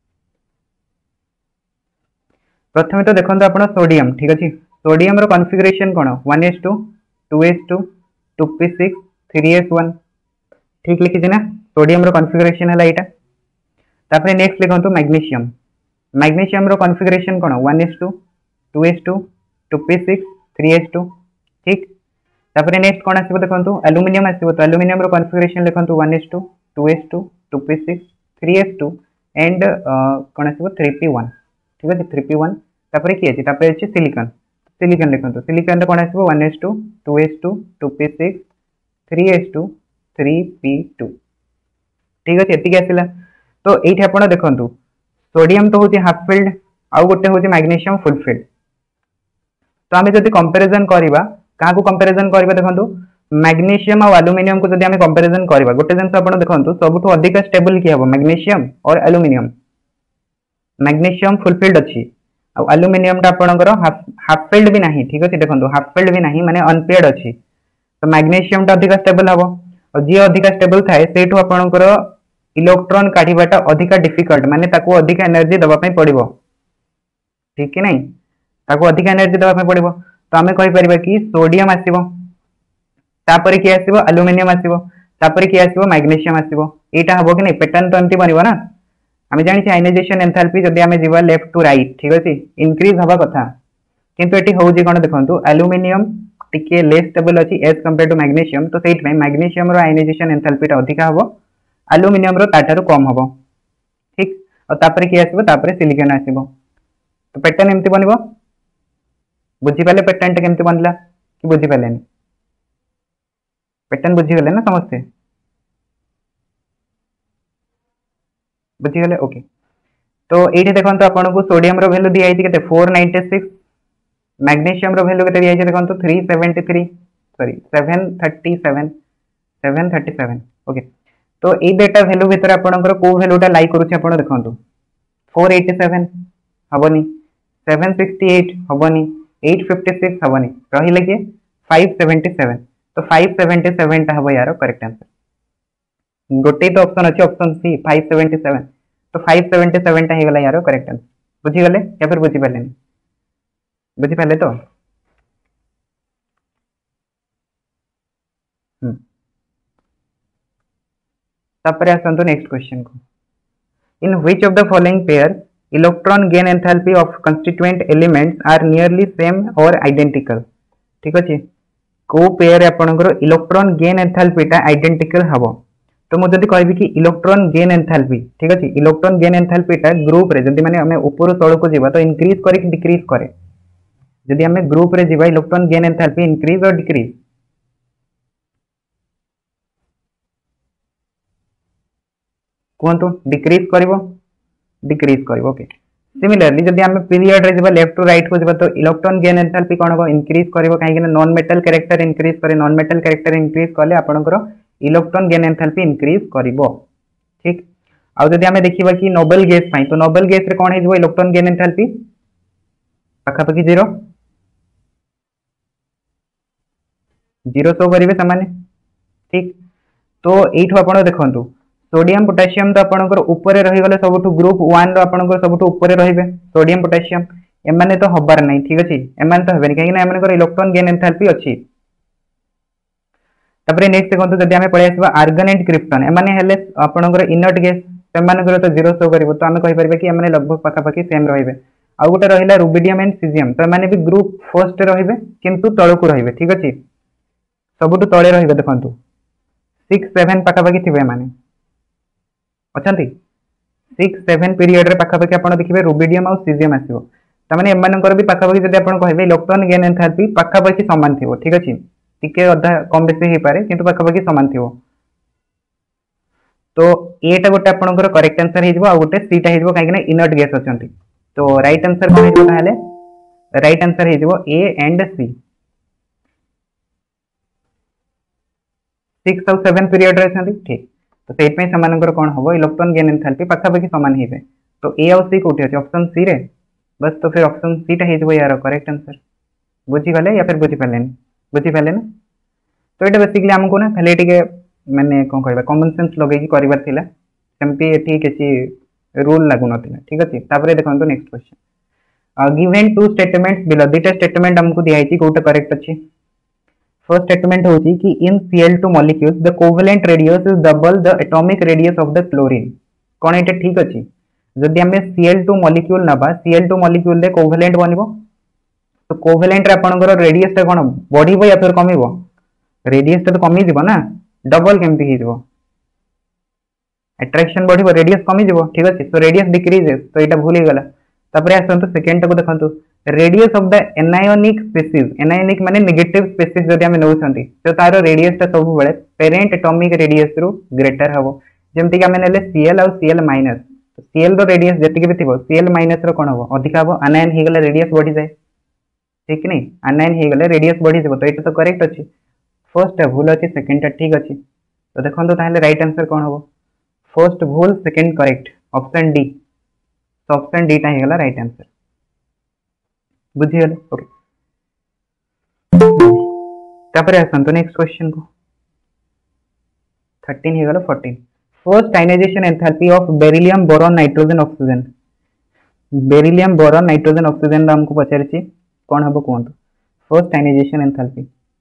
प्रथम तो देखो आप सोडियम ठीक अच्छे सोडियम कॉन्फ़िगरेशन कौन one s two two s two two p six three s one ठीक लिखी ना सोडियम कॉन्फ़िगरेशन है यहाँ। तापर नेक्स्ट लिखु मैग्नीशियम मैग्नीशियम कॉन्फ़िगरेशन कौन one s two two s two two p six three s two ठीक। तापर नेक्स्ट कौन आसो देखो एल्युमिनियम आसो तो एल्युमिनियम कॉन्फ़िगरेशन लिखु one s two two s two two p six three s two and कौन आसो थ्री पी वन ठीक अच्छे थ्री पी वन तापर किए तापर अच्छे सिलिकन सिलिकन लिखु सिलिकन कौन आसो one s two two s two two p six three s two three p two ठीक अच्छे एतिक आसला। तो ये आप देखो सोडियम तो हूँ हाफ फिल्ड आउ गोटे हूँ मैग्नीशियम फुल फिल्ड। तो आम जब कंपेरिजन करवा क्या कंपेरिजन करवा देखो मैग्नीशियम और एल्युमिनियम को जब कंपेरिजन करवा गोटे जिन आप देखो सबुठ अधिक स्टेबल किए हम मैग्नीशियम और एल्युमिनियम मैग्नीशियम फुल फिल्ड अच्छी एल्युमिनियम आपंकर हाफ फिल्ड भी नहीं ठीक अच्छे देखो हाफ फिल्ड भी नहीं माने अनपेयर्ड अच्छी। तो मैग्नीशियम टा अधिक स्टेबल हम और जी अधिक स्टेबल थाए से आपंकर इलेक्ट्रॉन काढ़ाटा अधिक डिफिकल्ट माने ताको अधिक एनर्जी दवाई पड़ो ठीक कि नहीं ताको अधिक एनर्जी दवाई पड़ो। तो आम कहीपर कि सोडियम आसो तापर किए आसो एल्युमिनियम आसो तापर किए आसो मैग्नीशियम आसो यहाँ हम कि नहीं पैटर्न तो एमती बनना ना आम जानी आयनाइजेशन एंथैल्पी जब आम जा लेफ्ट टू राइट ठीक अच्छे इनक्रीज हवा कथा किंतु ये हूँ कौन देखो एल्युमिनियम टिके लेस स्टेबल अच्छी एज कंपेयर टू मैग्नीशियम। तो से मैग्नीशियम आयनाइजेशन एंथैल्पी अधिक हम एल्युमिनियम ताठार कम हम ठीक और तापर किए आसो तापर सिलिकन आसो। तो पैटर्न एमती बन बुझीपारे पैटर्न टा केमती बनला कि बुझीपारे पैटर्न बुझीगले ना समस्ते बुझीगले ओके। तो ये देखो आपन को सोडियम वैल्यू दिखाई के four ninety six magnesium value के दिखाई देखो three seventy three sorry seven thirty seven seven thirty seven okay. तो ये डेटा वैल्यू भितर आपंकर कौ वैल्यूटा लाइक करुँच देखो फोर एटी सेवेन हेनी सेवन सिक्सटी एट हेनी एट फिफ्टी सिक्स हेनी रही किए फाइव सेवेन्टी सेवेन। तो फाइव सेवेन्टी सेवेन हम यार करेक्ट आंसर गोटे तो ऑप्शन अच्छे option C five seventy seven. तो फाइव सेवेन्टी सेवेन टा होगा यार करेक्ट आंसर बुझीगले या फिर बुझीपारे बुझीपारे तो हम्म तापर आसतु नेक्स्ट क्वेश्चन को in which of the following pair electron gain enthalpy of constituent elements are nearly same और आइडेंटिकल ठीक अच्छे को पेयर आपंकर इलेक्ट्रॉन गेन एंथैल्पी टा आइडेंटिकल हम। तो मुझे जब कहि कि इलेक्ट्रॉन गेन एंथैल्पी ठीक अच्छे इलेक्ट्रॉन गेन एंथैल्पी टा ग्रुप रे जदि माने हमें ऊपर तल को जीवा तो इंक्रीज करे कि डिक्रीज करे जदि हमें ग्रुप रे जीवा इलेक्ट्रॉन गेन एंथैल्पी इंक्रीज और डिक्रीज कहतु डिक्रीज कर डिक्रीज कर ओके। सिमिलरली जब आम पीरियड रे लेफ्ट टू राइट को जब तो इलेक्ट्रॉन गेन एंथैल्पी कौन हम इंक्रीज कर कहीं नॉन मेटल कैरेक्टर इंक्रीज करे नॉन मेटल कैरेक्टर इंक्रीज कले आपंकर इलेक्ट्रॉन गेन एंथैल्पी इंक्रीज कर ठीक। आउ जदि आम देखा कि नोबेल गैस तो नोबेल गैस रे कौन हो इलेक्ट्रॉन गेन एंथैल्पी पाखापाखि जीरो जीरो शो करेंगे से ठीक। तो यू आप देखु सोडियम पोटेशियम तो आपंकर ऊपर रहीगले सब ग्रुप वन रपंकर सब ऊपर रे सोडियम पोटेशियम एमाने तो हबार नहीं ठीक अच्छे एमाने तो हेनी कहीं इलेक्ट्रॉन गेन एंथैल्पी अच्छी। तापर नेक्स्ट देखो जब आम पढ़े आसवा आर्गन एंड क्रिप्टन एमाने हेले आपंकर इनर्ट गैस से तो जीरो शो कर तो आम कहीपर कि एमाने लगभग पाखापाखि सेम रही। आउ गोटे रहा रुबिडियम एंड सीजियम तो एमाने भी ग्रुप फर्स्ट रे किंतु तलू रे ठीक अच्छे सबुठ तले रे देखो सिक्स सेवेन पाखापाखि थे एमाने अच्छा सिक्स सेवेन पीरियड रे पाखापाखि आप देखिए रुबिडियम और सीजियम आसो तमाने एमानकर भी पाखापाखि जब आप कहे इलेक्ट्रॉन गेन एंथैल्पी पाखापाखि सामान थी ठीक अच्छे टिके अधा कम बेसी हो पारे किंतु पाखापाखि सामान थी। तो एटा गोटे आपंकर करेक्ट आंसर हो गोटे सीटा हो कहीं इनर्ट गैस अच्छा। तो राइट आंसर कौन हो राइट आंसर हो ए एंड सी सिक्स और सेवेन पीरियड रे ठीक। तो से कौन हम इलेक्ट्रॉन गेन एंथैल्पी पाखापाखि सामान हो। तो ए और सी कौटी अच्छे ऑप्शन सी रे बस तो फिर ऑप्शन सीटा हो यार करेक्ट आंसर बुझीगले या फिर बुझीपारे बुझीपारे ना। तो ये बेसिकली आमको ना खाली टे मैंने कौन कह कमन सेन्स लगे करार सेमती एठी किसी रूल लागू नथिला ठीक अछि तापरे देखंतु next question given two statements below दुटा स्टेटमेंट हमको दिया है कोटा करेक्ट अछि फर्स्ट स्टेटमेंट होची कि इन C L two molecules the covalent radius is double the atomic radius of the chlorine कोन एटा ठीक अछि जदि हमें C L two molecule नबा C L two molecule रे कोवेलेंट बनिबो तो कोवेलेंट रे आपनकर रेडियस ता कोन बढ़िबो या फिर कमिबो रेडियस ता तो कमी दिबो ना डबल केमती ही दिबो अट्रैक्शन बढ़िबो रेडियस कमी दिबो ठीक अछि तो रेडियस डिक्रीजेस तो एटा भूल ही गला तापरे आसंतु सेकंड को देखंतु radius of the anionic species anionic माने नेगेटिव स्पीसीज जदि हम नउछंती तो तारो रेडियस ता सब बेले पेरेंट एटॉमिक रेडियस रु ग्रेटर हबो जेमति कि हमें नेले Cl और Cl माइनस तो Cl रो रेडियस जति भी थिबो Cl माइनस रो कोन हबो अधिक हबो आनायन ही गले रेडियस बढ़ी जाए ठीक नहीं आनायन ही गले रेडियस बढ़ी जबो तो एटा तो करेक्ट अछि फर्स्ट भूल अछि सेकंड ठीक अछि तो देखंतु ताहले राइट आंसर कोन हबो फर्स्ट भूल सेकंड करेक्ट ऑप्शन डी तो ऑप्शन डी टा ही गला राइट आंसर बुझियले ओके तापरे आसंतु नेक्स्ट क्वेश्चन को थर्टीन ही गला fourteen first ionisation enthalpy of beryllium boron nitrogen oxygen beryllium boron nitrogen oxygen हमको पचारछि कोन हबो कोन first ionisation enthalpy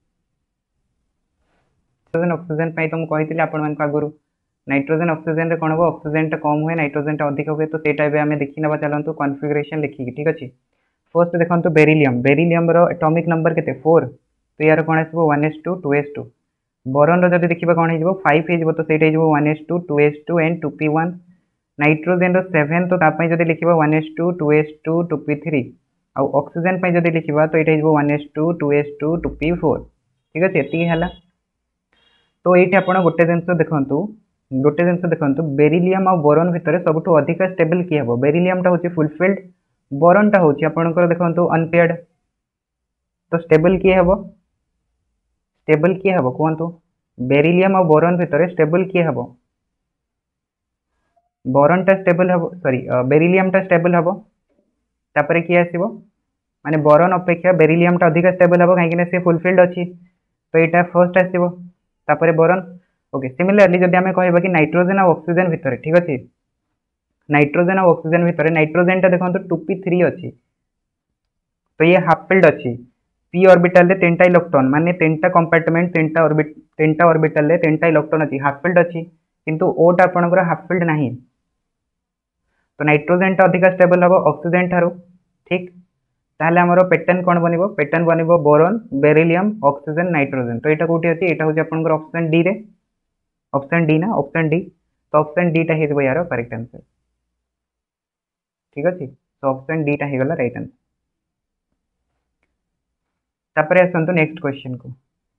nitrogen oxygen पई तुम कहितली आपण मन का गुरु नाइट्रोजन ऑक्सीजन रे कोन हबो ऑक्सीजन टा कम हुए नाइट्रोजन टा अधिक हुए तो सेटा बे हमें देखि नबा चलंतु कॉन्फ़िगरेशन लिखि ठीक अछि फर्स्ट देखंतु बेरिलियम बेरिलियम रो एटॉमिक नंबर केते फोर तो यार कोन आसीबो one s two two s two boron रो जदि देखिबा कोन हिजबो फाइव हिजबो तो सेटा हिजबो one s two two s two and two p one nitrogen रो सेवन तो तापय जदि लिखिबा one s two two s two two p three आ ऑक्सीजन पय जदि लिखिबा तो एटा हिजबो one s two two s two two p four ठीक अछि एति हला तो एठी आपण गोटे जिंस देखंतु गोटे जिंस देखंतु बेरिलियम और बोरॉन भितर सबठु अधिक स्टेबल की हबो बेरिलियम टा होची फुलफिल्ड बोरॉन टा होची आपनकर देखंतु अनपेयर्ड तो स्टेबल की हबो स्टेबल की हबो कोंतु बेरिलियम और बोरॉन भितर स्टेबल की हबो बोरॉन टा स्टेबल हबो सॉरी बेरिलियम टा स्टेबल हबो तापरे की आसीबो माने बोरॉन अपेक्षा बेरिलियम टा अधिक स्टेबल हबो काहे कि से फुलफिल्ड अछि तो एटा फर्स्ट आसीबो तापरे बोरॉन ओके सिमिलरली जदि हमें कहबा कि नाइट्रोजन और ऑक्सीजन भितर ठीक अछि नाइट्रोजन और ऑक्सीजन भितर नाइट्रोजन टा देखंतु टू पी थ्री अछि तो ये हाफ फिल्ड अछि p ऑर्बिटल ले तीनटा इलेक्ट्रॉन माने तीनटा कंपार्टमेंट तीनटा ऑर्बिट तीनटा ऑर्बिटल ले तीनटा इलेक्ट्रॉन अछि हाफ फिल्ड अछि किंतु ओ टा आपनकर हाफ फिल्ड नाही तो नाइट्रोजन टा अधिक स्टेबल हबो ऑक्सीजन थारो ठीक ताहले हमरो पैटर्न कोन बनिबो पैटर्न बनिबो बोरॉन बेरिलियम ऑक्सीजन नाइट्रोजन तो एटा कोठी अछि एटा होची आपनकर ऑप्शन डी रे ऑप्शन डी ना ऑप्शन डी तो ऑप्शन डी टा हेजबो यार करेक्ट आंसर ठीक अछि तो ऑप्शन डी टा हेगला राइट आंसर तापरे आसंतु नेक्स्ट क्वेश्चन को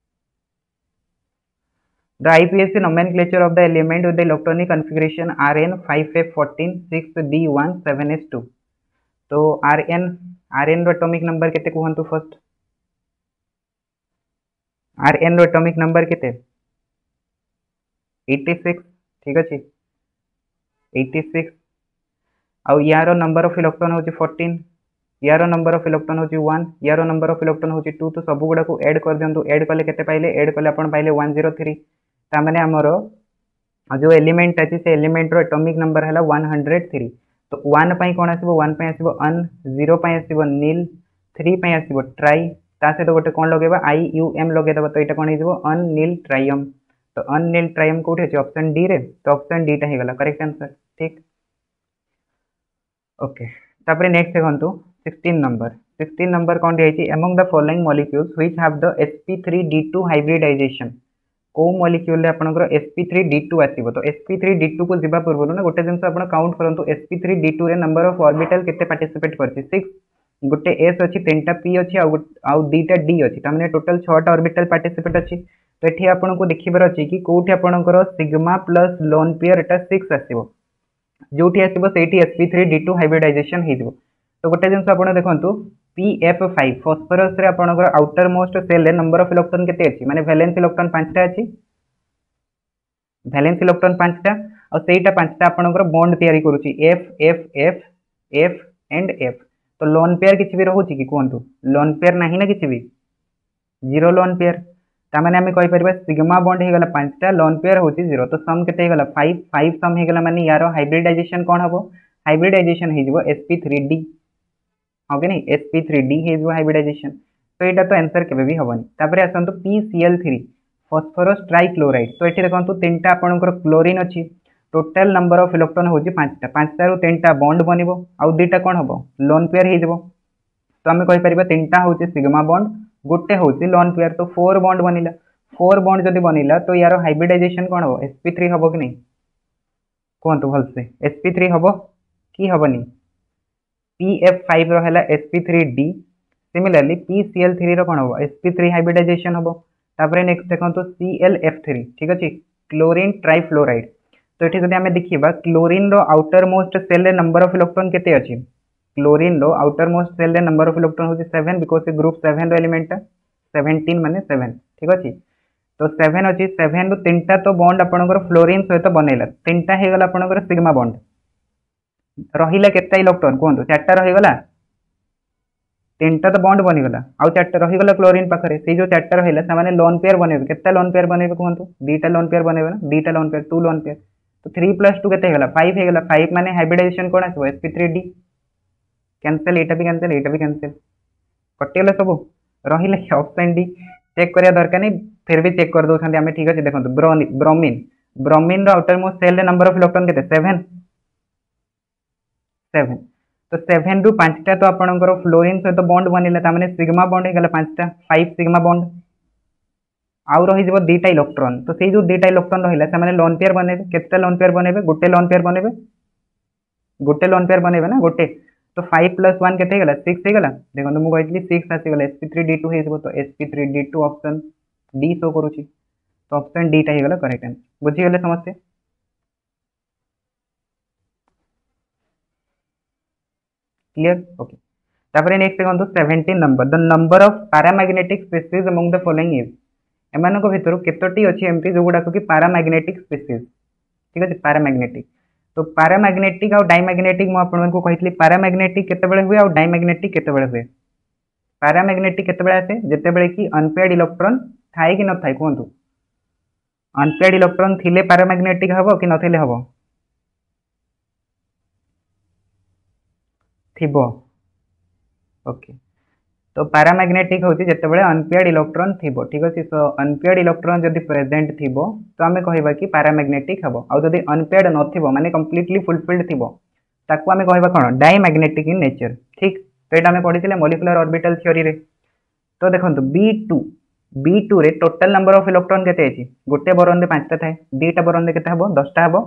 the I P S C nomenclature of the element with the electronic configuration R N five F fourteen six D one seven S two तो R N R N रो atomic number केते कहंतु first R N रो atomic number केते eighty six ठीक अछि eighty six आ यारो नंबर ऑफ इलेक्ट्रॉन होची फोर्टीन यारो नंबर ऑफ इलेक्ट्रॉन होची वन यारो नंबर ऑफ इलेक्ट्रॉन होची टू तो सब गुडा को ऐड कर दियंतु ऐड कले केते पाइले ऐड कले आपण पाइले वन जीरो थ्री ता माने हमरो जो एलिमेंट अछि से एलिमेंट रो एटॉमिक नंबर हला वन हंड्रेड थ्री तो वन पई कोन आसीबो वन पई आसीबो अन जीरो पई आसीबो नील थ्री पई आसीबो ट्राई ता से तो गोटे कोन लगेबा आई यू एम लगे दबा तो एटा कोन हिजबो अन नील ट्राइयम तो अन नील ट्राइयम कोठे अछि ऑप्शन डी रे तो ऑप्शन डी टा हे गला करेक्ट आंसर ठीक ओके तापरे नेक्स्ट देखंतु सिक्सटीन नंबर सिक्सटीन नंबर कोन दियाछि among the following molecules which have the S P three D two hybridization को मॉलिक्यूल ले आपनकर S P three D two आसीबो तो S P three D two को जिबा पूर्व ना गोटे जिंस आपण काउंट करंतु S P three D two रे नंबर ऑफ ऑर्बिटल केते पार्टिसिपेट करछि सिक्स गोटे S अछि तीनटा P अछि आ दुईटा D अछि त माने टोटल छह टा ऑर्बिटल पार्टिसिपेट अछि तो एठी आपण को देखिबार अछि कि कोठी आपणकर सिग्मा प्लस लोन पेयर एटा सिक्स आसीबो जोठी आसीबो सेठी S P three D two hybridization हेजिबो तो गोटे जिंस आपण देखंतु P F five फास्फोरस रे आपणकर आउटर मोस्ट सेल रे नंबर ऑफ इलेक्ट्रॉन केते अछि माने वैलेंस इलेक्ट्रॉन पांचटा अछि वैलेंस इलेक्ट्रॉन पांचटा और सेटा पांचटा आपणकर बॉन्ड तयारी करूची F F F F and F तो लोन पेयर किछि भी रहउची कि कोंतु लोन पेयर नाही ना किछि भी जीरो लोन पेयर तामाने आमे कहि परबा सिग्मा बॉन्ड हे गला पांचटा लोन पेयर होची जीरो तो सम केते हे गला फाइव फाइव सम हे गला माने यारो हाइब्रिडाइजेशन कोन हबो हाइब्रिडाइजेशन हे जिवो S P three D okay नहीं एस पी थ्री डी हे जिवो हाइब्रिडाइजेशन तो एटा तो आंसर केबे भी हबनी तापरे आसंतु P C L three phosphorus trichloride तो एठी देखंतु तीनटा आपनकर क्लोरीन अछि टोटल नंबर ऑफ इलेक्ट्रॉन होची पांचटा पांचटा रु तीनटा बॉन्ड बनिबो आउ दुईटा कोन हबो लोन पेयर हे जिवो तो आमे कहि परिबा तीनटा होची सिग्मा बॉन्ड गोटे होची लोन पेयर तो फोर बॉन्ड बनिला फोर बॉन्ड जदि बनिला तो यार हाइब्रिडाइजेशन कोन हो एस पी थ्री हबो कि नहीं कोंतु भल से एस पी थ्री हबो कि हबनी पी एफ फाइव रो हला S P three D similarly P C L three रो कोन हबो एस पी थ्री हाइब्रिडाइजेशन हबो तापरे नेक्स्ट देखंतु सी एल एफ थ्री ठीक अछि क्लोरीन ट्राइफ्लोराइड तो एठी जदि हमें देखिबा क्लोरीन रो आउटर मोस्ट सेल रे नंबर ऑफ इलेक्ट्रॉन केते अछि क्लोरीन रो आउटर मोस्ट सेल रे नंबर ऑफ इलेक्ट्रॉन होची seven because a group seven रो एलिमेंट सेवनटीन माने सेवन ठीक अछि तो सेवन अछि सेवन रु तीनटा तो बॉन्ड आपनकर फ्लोरीन सहित बनेला तीनटा हे गला आपनकर सिग्मा बॉन्ड रहिला केते इलेक्ट्रॉन कोंतो चारटा रहि गला तीनटा तो बॉन्ड बनि गला आउ चारटा रहि गला क्लोरीन पाखरे से जो चारटा रहिला से माने लोन पेयर बनेबे केते लोन पेयर बनेबे कोंतो दीटा लोन पेयर बनेबे ना दीटा lone pair two lone pair तो थ्री प्लस टू केते हे गला फाइव हे गला फाइव माने हाइब्रिडाइजेशन कोन आसबो S P three D cancel एटा भी कैंसिल एटा भी कैंसिल कटिगला सब रहिला ऑप्शन डी चेक करिया दरकार नहीं फिर भी चेक कर दो आम ठीक अच्छे देखो bromine bromine outermost shell number of electron के सेवन सेवन तो सेवन रु पांचटा तो आपनकर फ्लोरीन सहित बॉन्ड बनिला तामाने सिग्मा बॉन्ड हे गला पांचटा फाइव सिग्मा बॉन्ड आउ रही जब दुईटा इलेक्ट्रॉन तो से जो दुईटा इलेक्ट्रॉन रहिला से माने लोन पेयर बनेबे केते लोन पेयर बनेबे गोटे लोन पेयर बनेबे गोटे लोन पेयर बनेबे ना गोटे तो फाइव प्लस वन केते गला सिक्स हे गला देखो मु कहली सिक्स आसी गला S P three D two हे जबो तो S P three D two option D show करूची तो ऑप्शन डी टा हे गला करेक्ट आंसर बुझी गले समझते क्लियर ओके तापरे नेक्स्ट देखंतु seventeen number the number of paramagnetic species among the following is एमानको भितरु केतोटी अछि एमटी जो गुडा कि पैरामैग्नेटिक स्पीशीज ठीक अछि पैरामैग्नेटिक तो पैरामैग्नेटिक और डायमैग्नेटिक मु आपनको कहितली पैरामैग्नेटिक केते बेले हुए और डायमैग्नेटिक केते बेले हुए पैरामैग्नेटिक केते बेले आसे जेते बेले कि अनपेयर्ड इलेक्ट्रॉन थाई कि न थाई कोंतु अनपेयर्ड इलेक्ट्रॉन थिले पैरामैग्नेटिक हबो कि नथिले हबो थिबो ओके तो पैरामैग्नेटिक होची जेते बेले अनपेयर्ड इलेक्ट्रॉन थिबो ठीक अछि सो अनपेयर्ड इलेक्ट्रॉन जदि प्रेजेंट थिबो तो हमें कहबा कि पैरामैग्नेटिक हबो आ जदि अनपेयर्ड नथिबो माने कंप्लीटली फुलफिल्ड थिबो ताकू हमें कहबा कोन डायमैग्नेटिक इन नेचर ठीक तो एटा हमें पढिथिले मॉलिक्यूलर ऑर्बिटल थ्योरी रे तो देखंतु बी टू बी टू रे टोटल नंबर ऑफ इलेक्ट्रॉन केते अछि गोटे बोरॉन रे पांचटा थाए दुईटा बोरॉन रे केते हबो दसटा हबो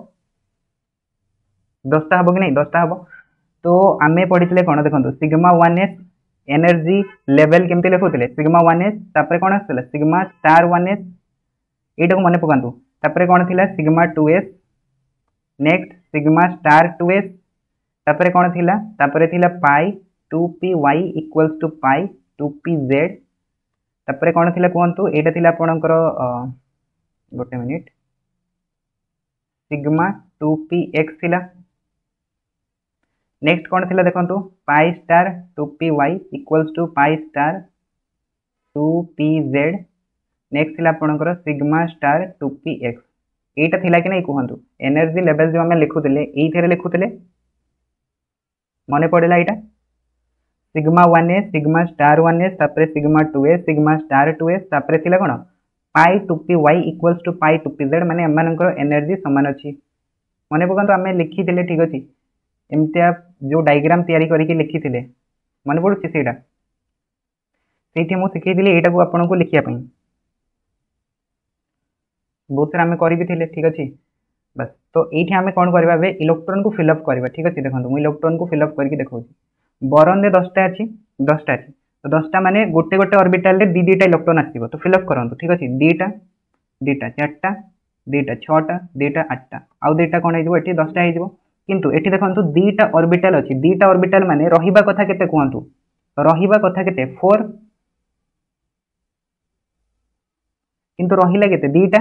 दसटा हबो कि नहीं दसटा हबो तो आमे पढिथिले कोन देखंतु sigma one S energy level केमती लिखुले सिग्मा वन एस तापरे कोन आसला सिग्मा स्टार वन एस एटा को मने पकांतु तापरे कोन थिला sigma two S next sigma star two S तापरे कोन थिला तापरे थिला pi two P Y equals two pi two P Z तापरे कोन थिला कोंतु एटा थिला आपनकर गोटे minute sigma two P X थिला नेक्स्ट कौन थिला देखंतु pi star two P Y equals two pi star two P Z next थिला आपनकर sigma star two P X एटा थिला कि नहीं कहंतु एनर्जी लेवल जो हमें लिखुतले एई थेरे लिखुतले मने पड़ेला एटा sigma one S sigma star one S तापरे sigma two S sigma star two S तापरे थिला कोन pi two P Y equals two pi two P Z माने एमानकर एनर्जी समान अछि मने पकंतु हमें लिखी देले ठीक अछि एमतिया जो डायग्राम तैयारी करके लिखी थिले मन पड़ुछि सेटा सेठी मु सिखै दिले एटा को आपन को लिखिया पई बहुत सारा हमें करि भी थिले ठीक अछि बस तो एठी हमें कोन करबा बे इलेक्ट्रॉन को फिल अप करबा ठीक अछि देखंतु मु इलेक्ट्रॉन को फिल अप करके देखौछि बोरॉन रे दस टा अछि दस टा अछि तो दस टा माने गोटे गोटे ऑर्बिटल रे दी दीटा इलेक्ट्रॉन आसीबो तो फिल अप करंतु ठीक अछि दीटा दीटा चारटा दीटा छटा दीटा आठटा आउ दीटा कोन हेजबो एठी दस टा हेजबो किंतु एठी देखंतु दीटा ऑर्बिटल अछि दीटा ऑर्बिटल माने रहिबा कथा केते कोंतु रहिबा कथा केते फोर किंतु रहिला केते दीटा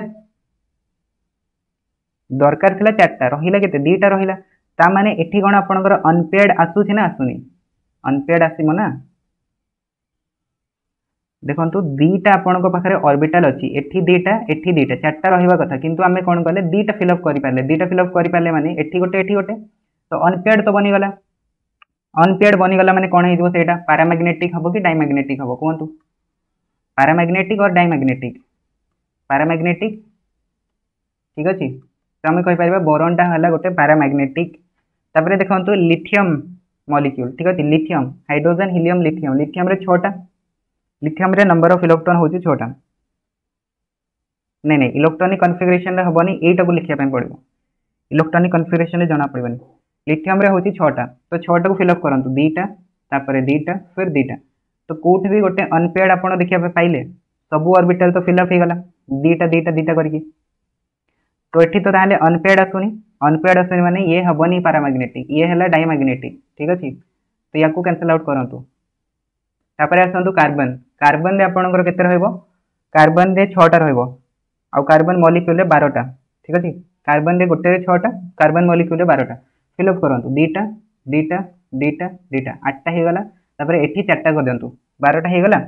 दरकार थिला चारटा रहिला केते दीटा रहिला ता माने एठी कोन आपनकर अनपेयर्ड आसुछि ना आसुनी अनपेयर्ड आसीमो ना देखो दीटा आपण पाखे ऑर्बिटल अच्छी एठी दीटा एठी दीटा चार्टा रहा कथा किंतु आमे कौन कले दीटा फिलअप कर पारे दीटा फिलअप कर पारे माने एठी गोटे एठी गोटे तो अनपेयर्ड तो बनीगला अनपेयर्ड बनीगला माने कौन हो सेटा पैरामैग्नेटिक हम कि डायमैग्नेटिक हम कहतु पैरामैग्नेटिक और डायमैग्नेटिक पैरामैग्नेटिक ठीक अच्छे तो आम कहीपर बोरनटा है गोटे पैरामैग्नेटिक तापर देखो लिथियम मॉलिक्यूल ठीक अच्छे lithium hydrogen helium lithium lithium रे छटा लिथियम रे नंबर ऑफ इलेक्ट्रॉन होची छटा नहीं नहीं इलेक्ट्रॉनिक कॉन्फ़िगरेशन रे हबनी एटा को लिखिया पे पड़िबो इलेक्ट्रॉनिक कॉन्फ़िगरेशन रे जना पड़िबनी लिथियम रे होची छटा तो छटा को फिलअप करंतु दीटा तापर दीटा फिर दीटा तो कोठ भी गोटे अनपेयर्ड आपण देखिया पे पाइले सब ऑर्बिटल तो फिलअप हो गला दीटा दीटा दीटा करके तो एठी तो ताले अनपेयर्ड आसुनी अनपेयर्ड आसुनी माने ये हबनी पैरामैग्नेटिक ये हैला डायमैग्नेटिक ठीक अछि तो याकू कैंसिल आउट करंतु तापर आसंतु कार्बन कार्बन रे आपनकर केते रहइबो कार्बन रे छटा रहइबो आ कार्बन मॉलिक्यूल रे बारह टा ठीक अछि कार्बन रे गोटे रे छटा कार्बन मॉलिक्यूल रे बारह टा फिलअप करंतु दीटा दीटा दीटा दीटा आठ टा हे गला तापर एठी चार टा कर देंतु बारह टा हे गला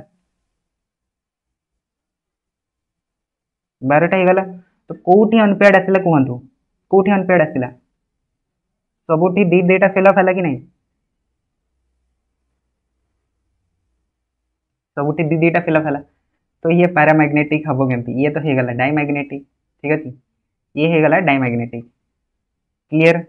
बारह टा हे गला तो कोठी अनपेयर्ड आसिला कहंतु कोठी अनपेयर्ड आसिला सबुठी दी देटा फिलअप हला कि नहीं सबुठी दी देटा फिलअप हला तो ये पैरामैग्नेटिक हबो केमती ये तो हे गला डायमैग्नेटिक ठीक अछि ये हे गला डायमैग्नेटिक क्लियर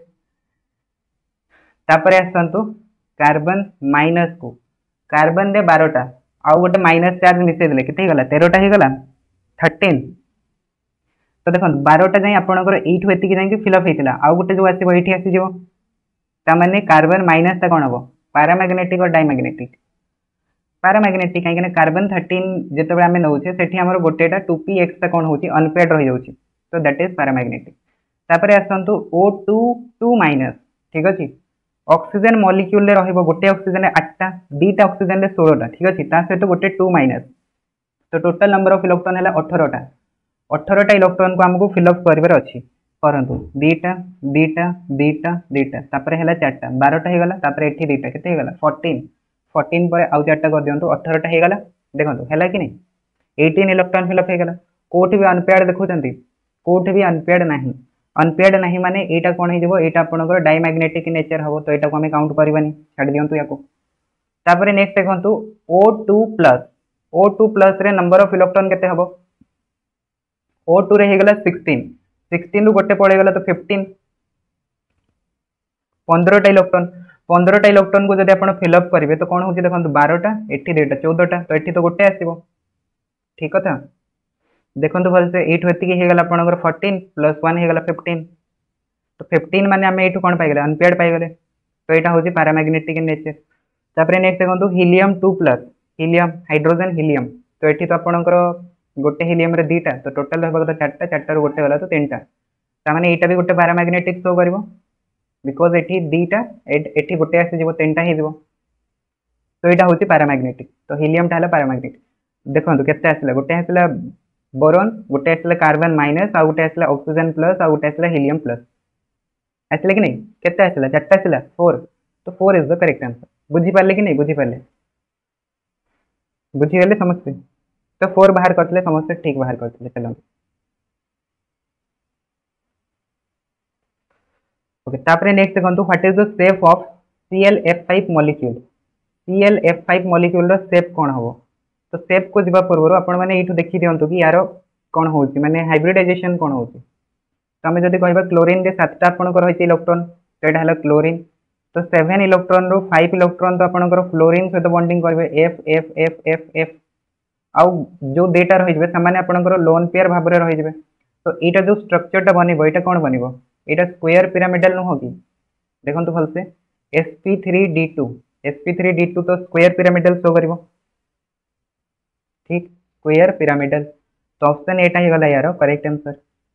तापर आसंतु कार्बन माइनस को कार्बन रे बारह टा आ गोटे माइनस चार्ज मिसे देले केते हे गला तेरह टा हे गला तेरह तो देखो बारह टा जाए आपंकर एठू एतिक जाए फिलअप होता आउ गोटे जो आसो ये आसीज ताने कार्बन माइनस टा कौन हम पैरामैग्नेटिक और डायमैग्नेटिक पैरामैग्नेटिक कहीं कार्बन थर्टीन जिते आम नौचे से गोटेटा टू पी एक्स कौन हो अनपेयर्ड रही जाऊँगी तो दैट इज पैरामैग्नेटिक तापर आसतु ओ टू टू माइनस ठीक अच्छे ऑक्सीजन मॉलिक्यूल रे रहिबो गोटे ऑक्सीजन आठटा दीटा ऑक्सीजन रे सोलह ठीक अच्छे सहित गोटे टू माइनस तो टोटल नंबर ऑफ इलेक्ट्रॉन है अठारह टा अठारह टा इलेक्ट्रॉन को हमको फिलअप कर अच्छी परंतु दीटा दीटा दीटा दीटा तापर है चार्टा बारह हो गला तापर एठी दीटा केते गला फोर्टीन फोर्टीन पर आउ चार्टा कर दियंतु अठारह टा हो गला देखंतु हैला कि नहीं एटीन इलेक्ट्रॉन फिलअप हो गला कोठी भी अनपेयर्ड देखुचंती कोठी भी अनपेयर्ड नहीं अनपेयर्ड नहीं माने एटा कोन हे जबो एटा आपनकर डायमैग्नेटिक नेचर हबो तो एटा को हम काउंट करबानी छाड़ दियंतु याको तापर नेक्स्ट देखंतु O two plus O two plus रे नंबर ऑफ इलेक्ट्रॉन केते हबो ओ टू रे हे गला सिक्सटीन सिक्सटीन रु गोटे पड़े गला तो फिफ्टीन पंद्रह टा इलेक्ट्रॉन पंद्रह टा इलेक्ट्रॉन को जब आप फिलअप करेंगे तो कौन होची देखो बारह टा एटी दुईटा चौदह टा तो एटी तो गोटे आसो ठीक कथा देखो भलसे एठू एतिक हो गला आपनकर फोर्टीन प्लस वन हो गला फिफ्टीन तो फिफ्टीन माने आम एठू कौन पाइगले अनपेयर्ड पाइगले तो यहाँ हूँ पैरामैग्नेटिक नेचर तापर नेक्स्ट देखो helium two plus helium hydrogen helium तो ये तो आपनकर गोटे हिलियम रे दीटा तो टोटल होगा तो चार्टा चार्टा गोटे गला तो तीन टा तामाने एटा भी गोटे पैरामैग्नेटिक शो करिवो बिकॉज एठी दीटा एठी गोटे आसी जीवो तीन टा हे जीवो तो यहाँ हूँ पैरामैग्नेटिक तो हिलियम टा हला पैरामैग्नेटिक देखंतु केते आसिला गोटे आसिला बोरॉन गोटे आसिला कार्बन माइनस आ गोटे आसिला ऑक्सीजन प्लस आ गोटे आसिला हिलियम प्लस आसिला कि नहीं केते आसिला चार्टा आसिला फोर तो four is the correct answer बुझी पारले कि नहीं बुझी पारले बुझी गले समझते तो फोर बाहर करते समस्त ठीक बाहर करते चलो ओके तापर नेक्स्ट देखंतु what is the shape of C L F five molecule C L F five molecule रो शेप कोन हबो तो शेप को जिबा पूर्व आपण माने एठू देखि दियंतु कि यार कोन होची माने हाइब्रिडाइजेशन कोन होची तो हमें जदि कहबा क्लोरीन रे सातटा आपण को रहिते इलेक्ट्रॉन तो एटा हला क्लोरीन तो सेवन इलेक्ट्रॉन रो फाइव इलेक्ट्रॉन तो आपण को फ्लोरीन सहित बॉन्डिंग करबे F F F F F आउ जो डेटा रही से आपंकर लोन पेयर भाव में रही तो यहाँ जो स्ट्रक्चरटा बनब यहाँ कौन बनब यहाँ स्क्वायर पिरामिडल नुह कि देखो भलसे S P three D two S P three D two तो स्क्वायर पिरामिडल शो कर ठीक स्क्वायर पिरामिडल तो ऑप्शन एटा ही गला यार करेक्ट आंसर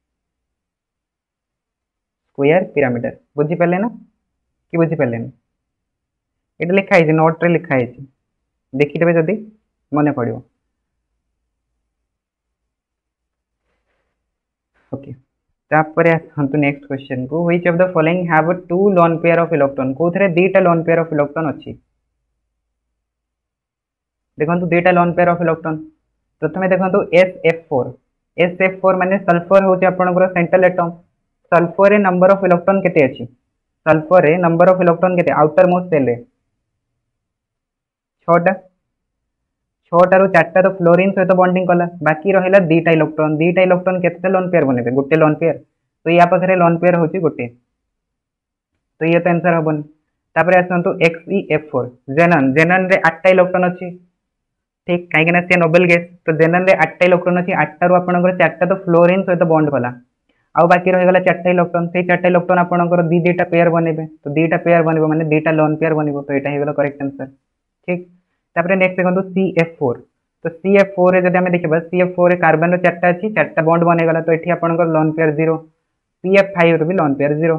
स्क्वायर पिरामिडल बुझीपारे ना कि बुझीपारे ये लिखाई नोट रे लिखाई देखिदेवे जदि मन पड़ो ओके तापर आसतु नेक्स्ट क्वेश्चन को which of the following have two lone pair of electron कोथरे दीटा लोन पेयर ऑफ इलेक्ट्रॉन अछि देखो दुईटा लोन पेयर ऑफ इलेक्ट्रॉन प्रथम देखो S F four S F four माने सल्फर हूँ आपंकर सेंट्रल एटम सल्फर रे नंबर ऑफ इलेक्ट्रॉन केते अछि सल्फर रे नंबर ऑफ इलेक्ट्रॉन केते आउटर मोस्ट सेल रे छटा छटा रु चारटा तो फ्लोरीन सहित बॉन्डिंग कला बाकी रहिला दीटा इलेक्ट्रॉन दीटा इलेक्ट्रॉन केते लोन पेयर बनेबे गोटे लोन पेयर तो या पाखरे लोन पेयर होची गोटे तो ये तो आंसर हबन तापर आसंतु X E F four xenon xenon रे आठटा इलेक्ट्रॉन अछि ठीक कहीं सी नोबेल गैस तो जेनन रे आठटा इलेक्ट्रॉन अच्छी आठटा रू आपंकर चारटा तो फ्लोरीन सहित बॉन्ड कला आउ बाकी रहीगला चारटा इलेक्ट्रॉन से चारटा इलेक्ट्रॉन आपंकर दी दीटा पेयर बनेबे तो दीटा पेयर बनबो माने दीटा लोन पेयर बनबो तो यहाँ होगा करेक्ट आंसर ठीक तापर नेक्स्ट देखो सी एफ फोर तो सी एफ फोर जब आम देखा सी एफ फोर कार्बन रो चारटा अच्छी चारटा बॉन्ड बनेगला तो ये आपंकर lone pair zero C F five रू भी लोन पेयर जीरो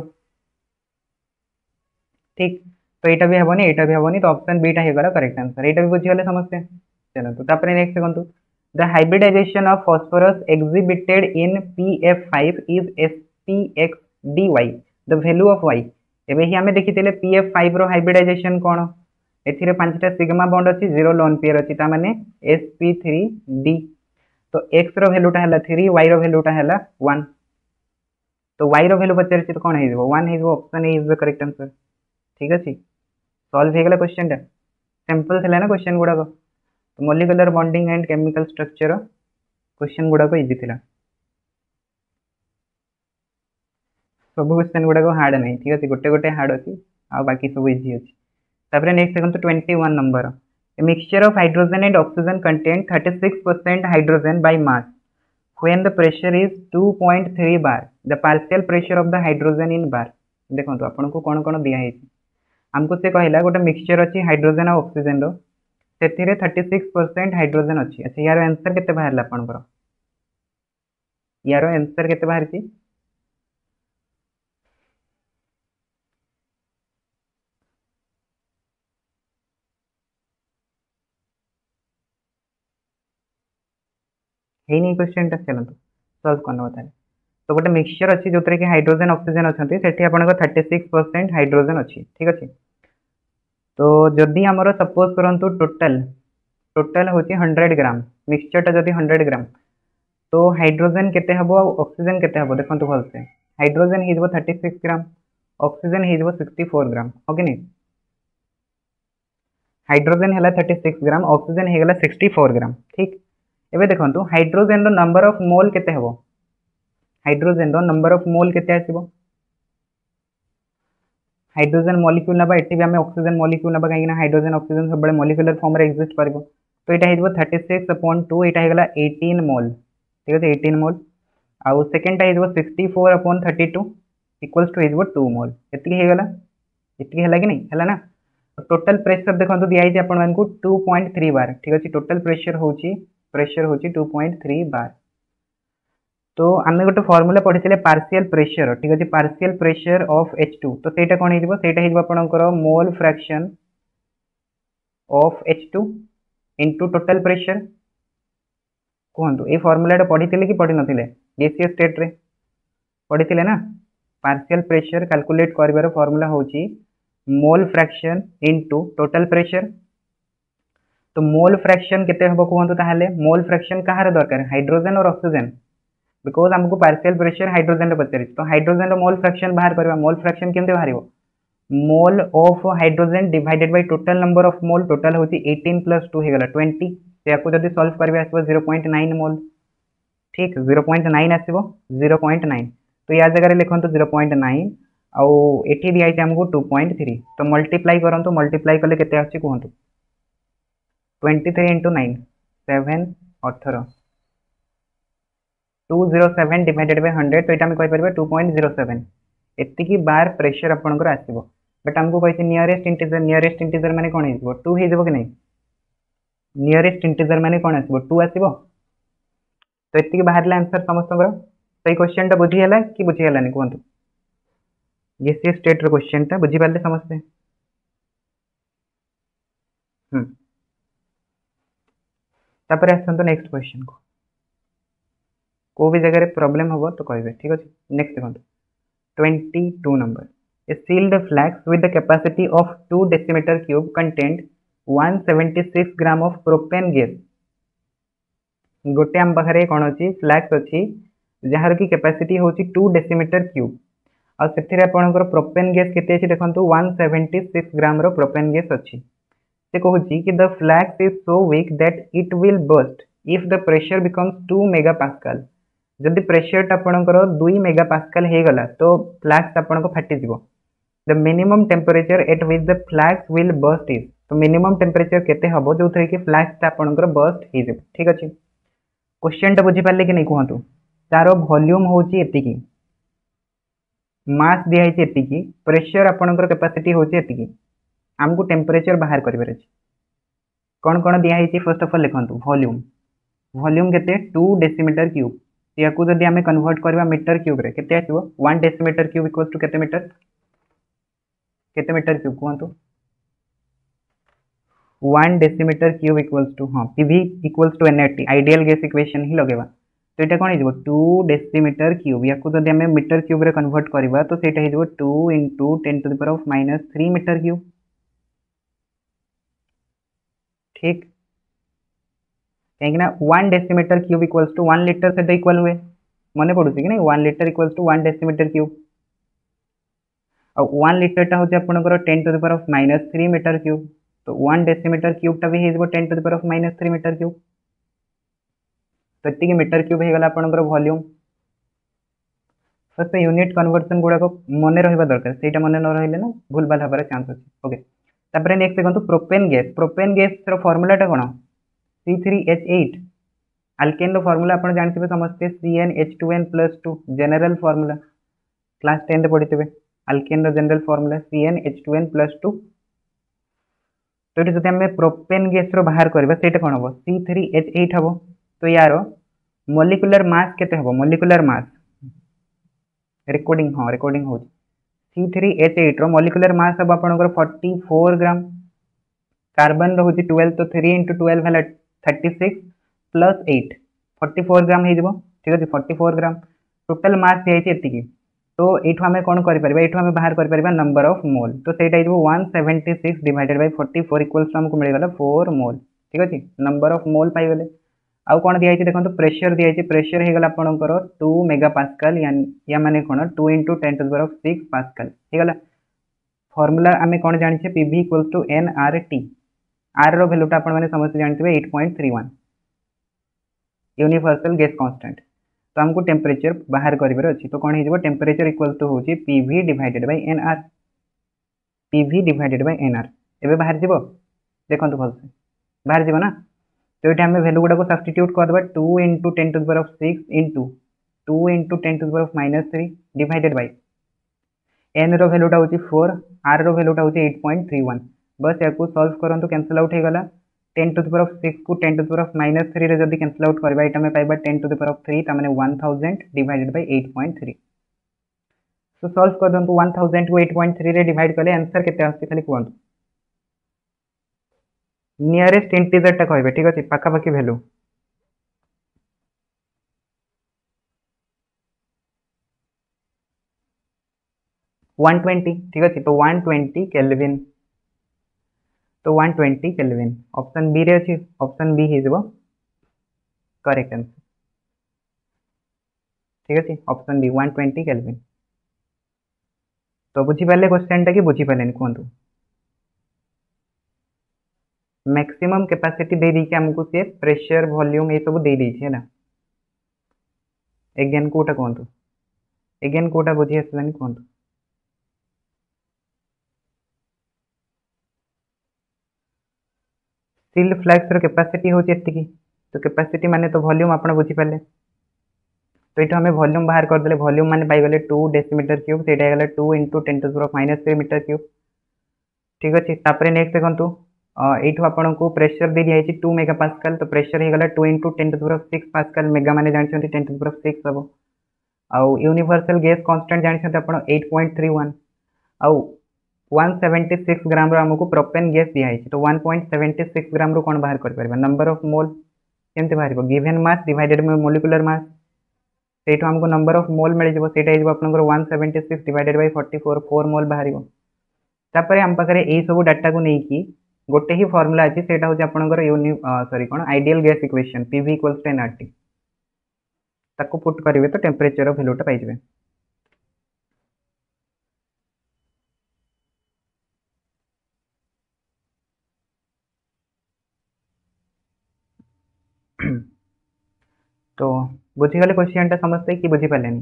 ठीक तो यहाँ भी हेनी यहाँ भी हेनी तो ऑप्शन बीटा होगा करेक्ट आंसर यहाँ भी बुझीगले समस्ते चलते तापर नेक्स्ट देखो the hybridization of phosphorus exhibited in P F five is S P X D Y the value of Y एबे ही आमे देखिथिले पी एफ फाइव रो हाइब्रिडाइजेशन कोन एथिरे पांचटा सिग्मा बॉन्ड अछि जीरो लोन पेयर अछि ता माने एस पी थ्री डी तो x रो वैल्यूटा हला थ्री y रो वैल्यूटा हला वन तो y रो वैल्यू पचार तो कोन हे जबो वन हे जबो option A is the correct answer ठीक अछि सॉल्व हे गेला क्वेश्चन टा सिंपल थिला ना क्वेश्चन गुडा को तो molecular bonding and chemical structure question गुडा को इजी थिला सब क्वेश्चन गुडा को हार्ड नहीं ठीक अछि गोटे गोटे हार्ड अछि आ बाकी सब इजी अछि तापर नेक्स्ट देखो twenty one number A mixture of hydrogen and oxygen contain thirty-six percent hydrogen by mass when the pressure is two point three bar the partial pressure of the hydrogen in bar देखो तो आपन को कोन कोन दिया है हमको से कहला गोटे मिक्सचर अछि हाइड्रोजन और ऑक्सीजन रो सेथिरे thirty-six percent हाइड्रोजन अछि अच्छा यार आंसर केते बाहरला आपन को यार आंसर केते बाहर छी हे नहीं क्वेश्चन टा चलतो सॉल्व करनो ताले तो गोटे मिक्सचर अच्छी जो कि हाइड्रोजन ऑक्सीजन अच्छा से आपको थर्टी सिक्स परसेंट हाइड्रोजन अच्छी ठीक अच्छे तो जदि आमर सपोज करूँ टोटाल टोटाल हूँ हंड्रेड ग्राम मिक्सचरटा जदि हंड्रेड ग्राम तो हाइड्रोजन केते हबो ऑक्सीजन केते हबो देखो भलसे हाइड्रोजन हो थर्टी सिक्स ग्राम ऑक्सीजन हो सिक्सटी फोर ग्राम हो कि नहीं हाइड्रोजन है थर्टी सिक्स ग्राम ऑक्सीजन हो गला सिक्सटी फोर ग्राम ठीक एबे देखो हाइड्रोजन नंबर ऑफ मोल केते हबो हाइड्रोजन नंबर ऑफ मोल केते आसीबो हाइड्रोजन मॉलिक्यूल नबा एटी भी हमें ऑक्सीजन मॉलिक्यूल नबा कहीं हाइड्रोजन ऑक्सीजन सब बड़े मॉलिक्यूलर फॉर्म रे एग्जिस्ट करबो तो एटा हेजबो थर्टी सिक्स अपॉन टू एटा हेगला एटीन मोल ठीक है एटीन मोल आउ सेकंड टा हेजबो sixty four upon thirty two equals two हेजबो टू मोल एति हेगला एति हेला कि नहीं हेला ना टोटल प्रेशर देखो दिया है आपण मानकू टू पॉइंट थ्री बार ठीक अछि टोटल प्रेशर होची प्रेशर होची टू पॉइंट थ्री बार तो आम गोटे फॉर्मूला पढ़ी पार्शियल प्रेशर ठीक अच्छे partial pressure of H two तो सेटा कौन हो आपंकर mole fraction of H two into total pressure कहतु ये फॉर्मूला पढ़ी कि पढ़ी नथिले डीसीएस स्टेट रे पढ़ी ना पार्शियल प्रेशर कैलकुलेट कर फॉर्मूला होची mole fraction into total pressure तो मोल फ्रैक्शन केते हबो कहतु ताहाले मोल फ्रैक्शन कहार दरकार हाइड्रोजन और ऑक्सीजन बिकॉज हमको पार्शियल प्रेशर हाइड्रोजन पचार तो हाइड्रोजन मोल फ्रैक्शन बाहर करवा मोल फ्रैक्शन केमते बाहर mole of hydrogen divided by total number of mole total होची एटीन प्लस टू हेगला ट्वेंटी याको जदि सॉल्व करबे आसबो जीरो पॉइंट नाइन मोल ठीक जीरो पॉइंट नाइन आसबो जीरो पॉइंट नाइन तो या जगह लिखंतु जीरो पॉइंट नाइन आउ एठी दिया है हमको टू पॉइंट थ्री तो मल्टीप्लाई करंतु मल्टीप्लाई कले केते आछि कहंतु twenty three into nine seven अठारह two zero seven divided by hundred तो ये कही पारे टू पॉइंट जीरो सेवेन एति बार प्रेशर आपंकर आसो बट आमको कही नियरेस्ट इंटीजर नियरेस्ट इंटीजर माने कौन हो टू हो कि नहीं नियरेस्ट इंटीजर माने कौन आसो टू आसो तो ये बाहर आंसर समस्त तो ये क्वेश्चन टा बुझीगला कि बुझीगलानी कहतु ये स्टेट रो क्वेश्चन टा बुझीपारे समस्ते हम्म तापर आसतु नेक्स्ट क्वेश्चन को को भी जगह प्रॉब्लम हम तो कहे ठीक अच्छे नेक्स्ट देखो twenty two number a sealed flask with the capacity of two decimetre cube content one seventy six gram of propane gas गोटे आम पाखे कौन अच्छी फ्लास्क अच्छी जार की कैपेसिटी हूँ टू डेसीमीटर क्यूब और से आपंकर प्रोपेन गैस के देखो वन सेवेन्टी सिक्स ग्राम रो प्रोपेन गैस अच्छी से कहूँ कि the flask is so weak that it will burst if the pressure becomes two mega pascal जदि प्रेशर आपंकर दुई मेगा पास्कल हो गला तो फ्लास्क आपको फाटी the minimum temperature at which the flask will burst is तो मिनिमम टेम्परेचर केते हबो जो थे कि फ्लास्क आपंकर बस्ट हो ठीक अच्छे क्वेश्चन टा बुझीपारे कि नहीं कहतु तार वॉल्यूम हूँ एति मास दिखाई प्रेशर आपंकर कैपेसिटी हूँ एति आमको टेम्परेचर बाहर कर कौन कौन दिखाई फर्स्ट ऑफ ऑल लिखु वॉल्यूम वॉल्यूम केते टू डेसीमीटर क्यूब या जदि आम कन्वर्ट करवा मीटर क्यूब रे केते आसीबो one decimetre cube equals to केते मीटर केते मीटर क्यूब कहतु one decimetre cube equals to हाँ PV equals to NRT ideal gas equation ही लगेगा तो यहाँ कौन हो टू डेसीमीटर क्यूब या जदि आम मीटर क्यूब रे कन्वर्ट करवा तो सेटा हो two into ten to the power of minus three metre cube ठीक कहीं one decimetre cube equals to one litre से इक्वल हुए मन पड़ू कि नहीं one litre equals to one decimetre cube और वन लिटरटा हूँ आपंकर ten to the power of minus three metre cube तो वन डेसीमीटर क्यूबटा भी हो ten to the power of minus three metre cube तो ये मीटर क्यूब हो गला आपंकर वॉल्यूम फर्स्ट यूनिट कन्वर्सन गुड़ाक मन रहा दरकार से मन न रही ना भूल भाल हबार चांस अच्छे ओके तापर नेक्स्ट देखो प्रोपेन गैस प्रोपेन गैस फॉर्मूलाटा कौन C three H eight alkane formula आप जानते समस्ते C n H two n plus two general formula class ten पढ़ी थे alkane general formula C n H two n plus two तो ये जब आम प्रोपेन गैस बाहर करवा से कौन हम सी थ्री एच एट हम तो यार मॉलिक्यूलर मास केते हम मॉलिक्यूलर मास रिकॉर्डिंग हाँ रिकॉर्डिंग हो सी थ्री एच एट रो मॉलिक्यूलर मास हम आपंकर फोर्टी फोर ग्राम कार्बन रोचे ट्वेल्व तो थ्री इंटू ट्वेल्व है thirty six plus eight forty four gram हो ठीक अच्छे forty four gram total mass दिखाई तो ये आम कौन करें बाहर कर नंबर ऑफ मोल तो सहीटा हो one seventy six divided by forty four equals to आमको मिलगला फोर मोल ठीक अच्छे नंबर ऑफ मोल पाइगले आउ कौन दिखाई देखो प्रेशर दिखाई प्रेशर हो गला आपंकर टू मेगा पास्कल या माने कौन two into ten to the power of six pascal हो गला फॉर्मूला आम कौन जाने PV equals to N R T R रो भैल्यूटा आपने समस्त जानते eight point three one universal gas constant तो हमको टेम्परेचर बाहर कर अच्छी तो कौन हो टेम्परेचर इक्वल टू हूँ PV divided by N R PV divided by N R एवं बाहर जीव देखो भलसे बाहर जीव ना तो ये आम भैल्यू गुड़ा सब्स्टिट्यूट करदे two into ten to the power of six into two into ten to the power of minus three divided by N रो भैल्यूटा हूँ फोर आर रो भैल्यूटा हूँ एट पॉइंट थ्री वन बस या सल्व करूँ कैंसल आउट होगा ten to the power of six को ten to the power of minus three रे जब कैंसल आउट करवा ये पाइबा ten to the power of three तमें one thousand divided by eight point three so solve कर दिखाँ वन थाउजेंड को एट पॉइंट थ्री रे डिवाइड कले आंसर केते आछे खाली कहतु नियरेस्ट इंटीजरटा कहबे ठीक अच्छे पाखापाखि भैल्यू वन ट्वेंटी ठीक अच्छे तो वन ट्वेंटी केल्विन तो one twenty kelvin option B रे अच्छी ऑप्शन बी हो करेक्ट आंसर ठीक अच्छे option B one twenty kelvin तो बुझीपारे क्वेश्चन टा कि बुझीपारे कहतु मैक्सिमम कैपेसिटी दे दी आमको सी प्रेशर वॉल्यूम ये सब दे देछे ना एगेन कोटा कहतु एगेन कोटा बुझी आसलानी कहतु स्टील फ्लास्क रो कैपेसिटी होची एतिकी तो कैपेसिटी माने तो वॉल्यूम आपण बुझी पाले तो ये हमें वॉल्यूम बाहर कर देले वॉल्यूम माने पाई गले टू डेसीमीटर क्यूब सेटा हे गला two into ten to the power of minus three metre cube ठीक अच्छे तापर नेक्स्ट देखंतु एठू आपण को प्रेशर दे दिया टू मेगा पास्कल तो प्रेशर हो गला two into ten to the power of six pascal mega माने जानछंती ten to the power of six हम आउ यूनिवर्सल गैस कांस्टेंट जानछंती आपण एट पॉइंट थ्री वन आउ वन सेवेन्टी सिक्स ग्राम रो हमको प्रोपेन गैस दिया है तो one point seventy six gram रो कौन बाहर कर नंबर ऑफ मोल केमती बाहर given mass divided bye molecular mass से हमको नंबर ऑफ मोल मिल जाए आपंकर one seventy six divided by forty four four mole बाहर तापर आम पाखे यही सब डाटा को लेकिन गोटे ही फॉर्मूला अच्छी से आपंकर यूनि सॉरी कौन ideal gas equation PV equals to NRT ताको पुट करेंगे तो टेम्परेचर भैल्यूटा पाइबे। तो बुझीगले क्वेश्चन टा समझते कि बुझी पारे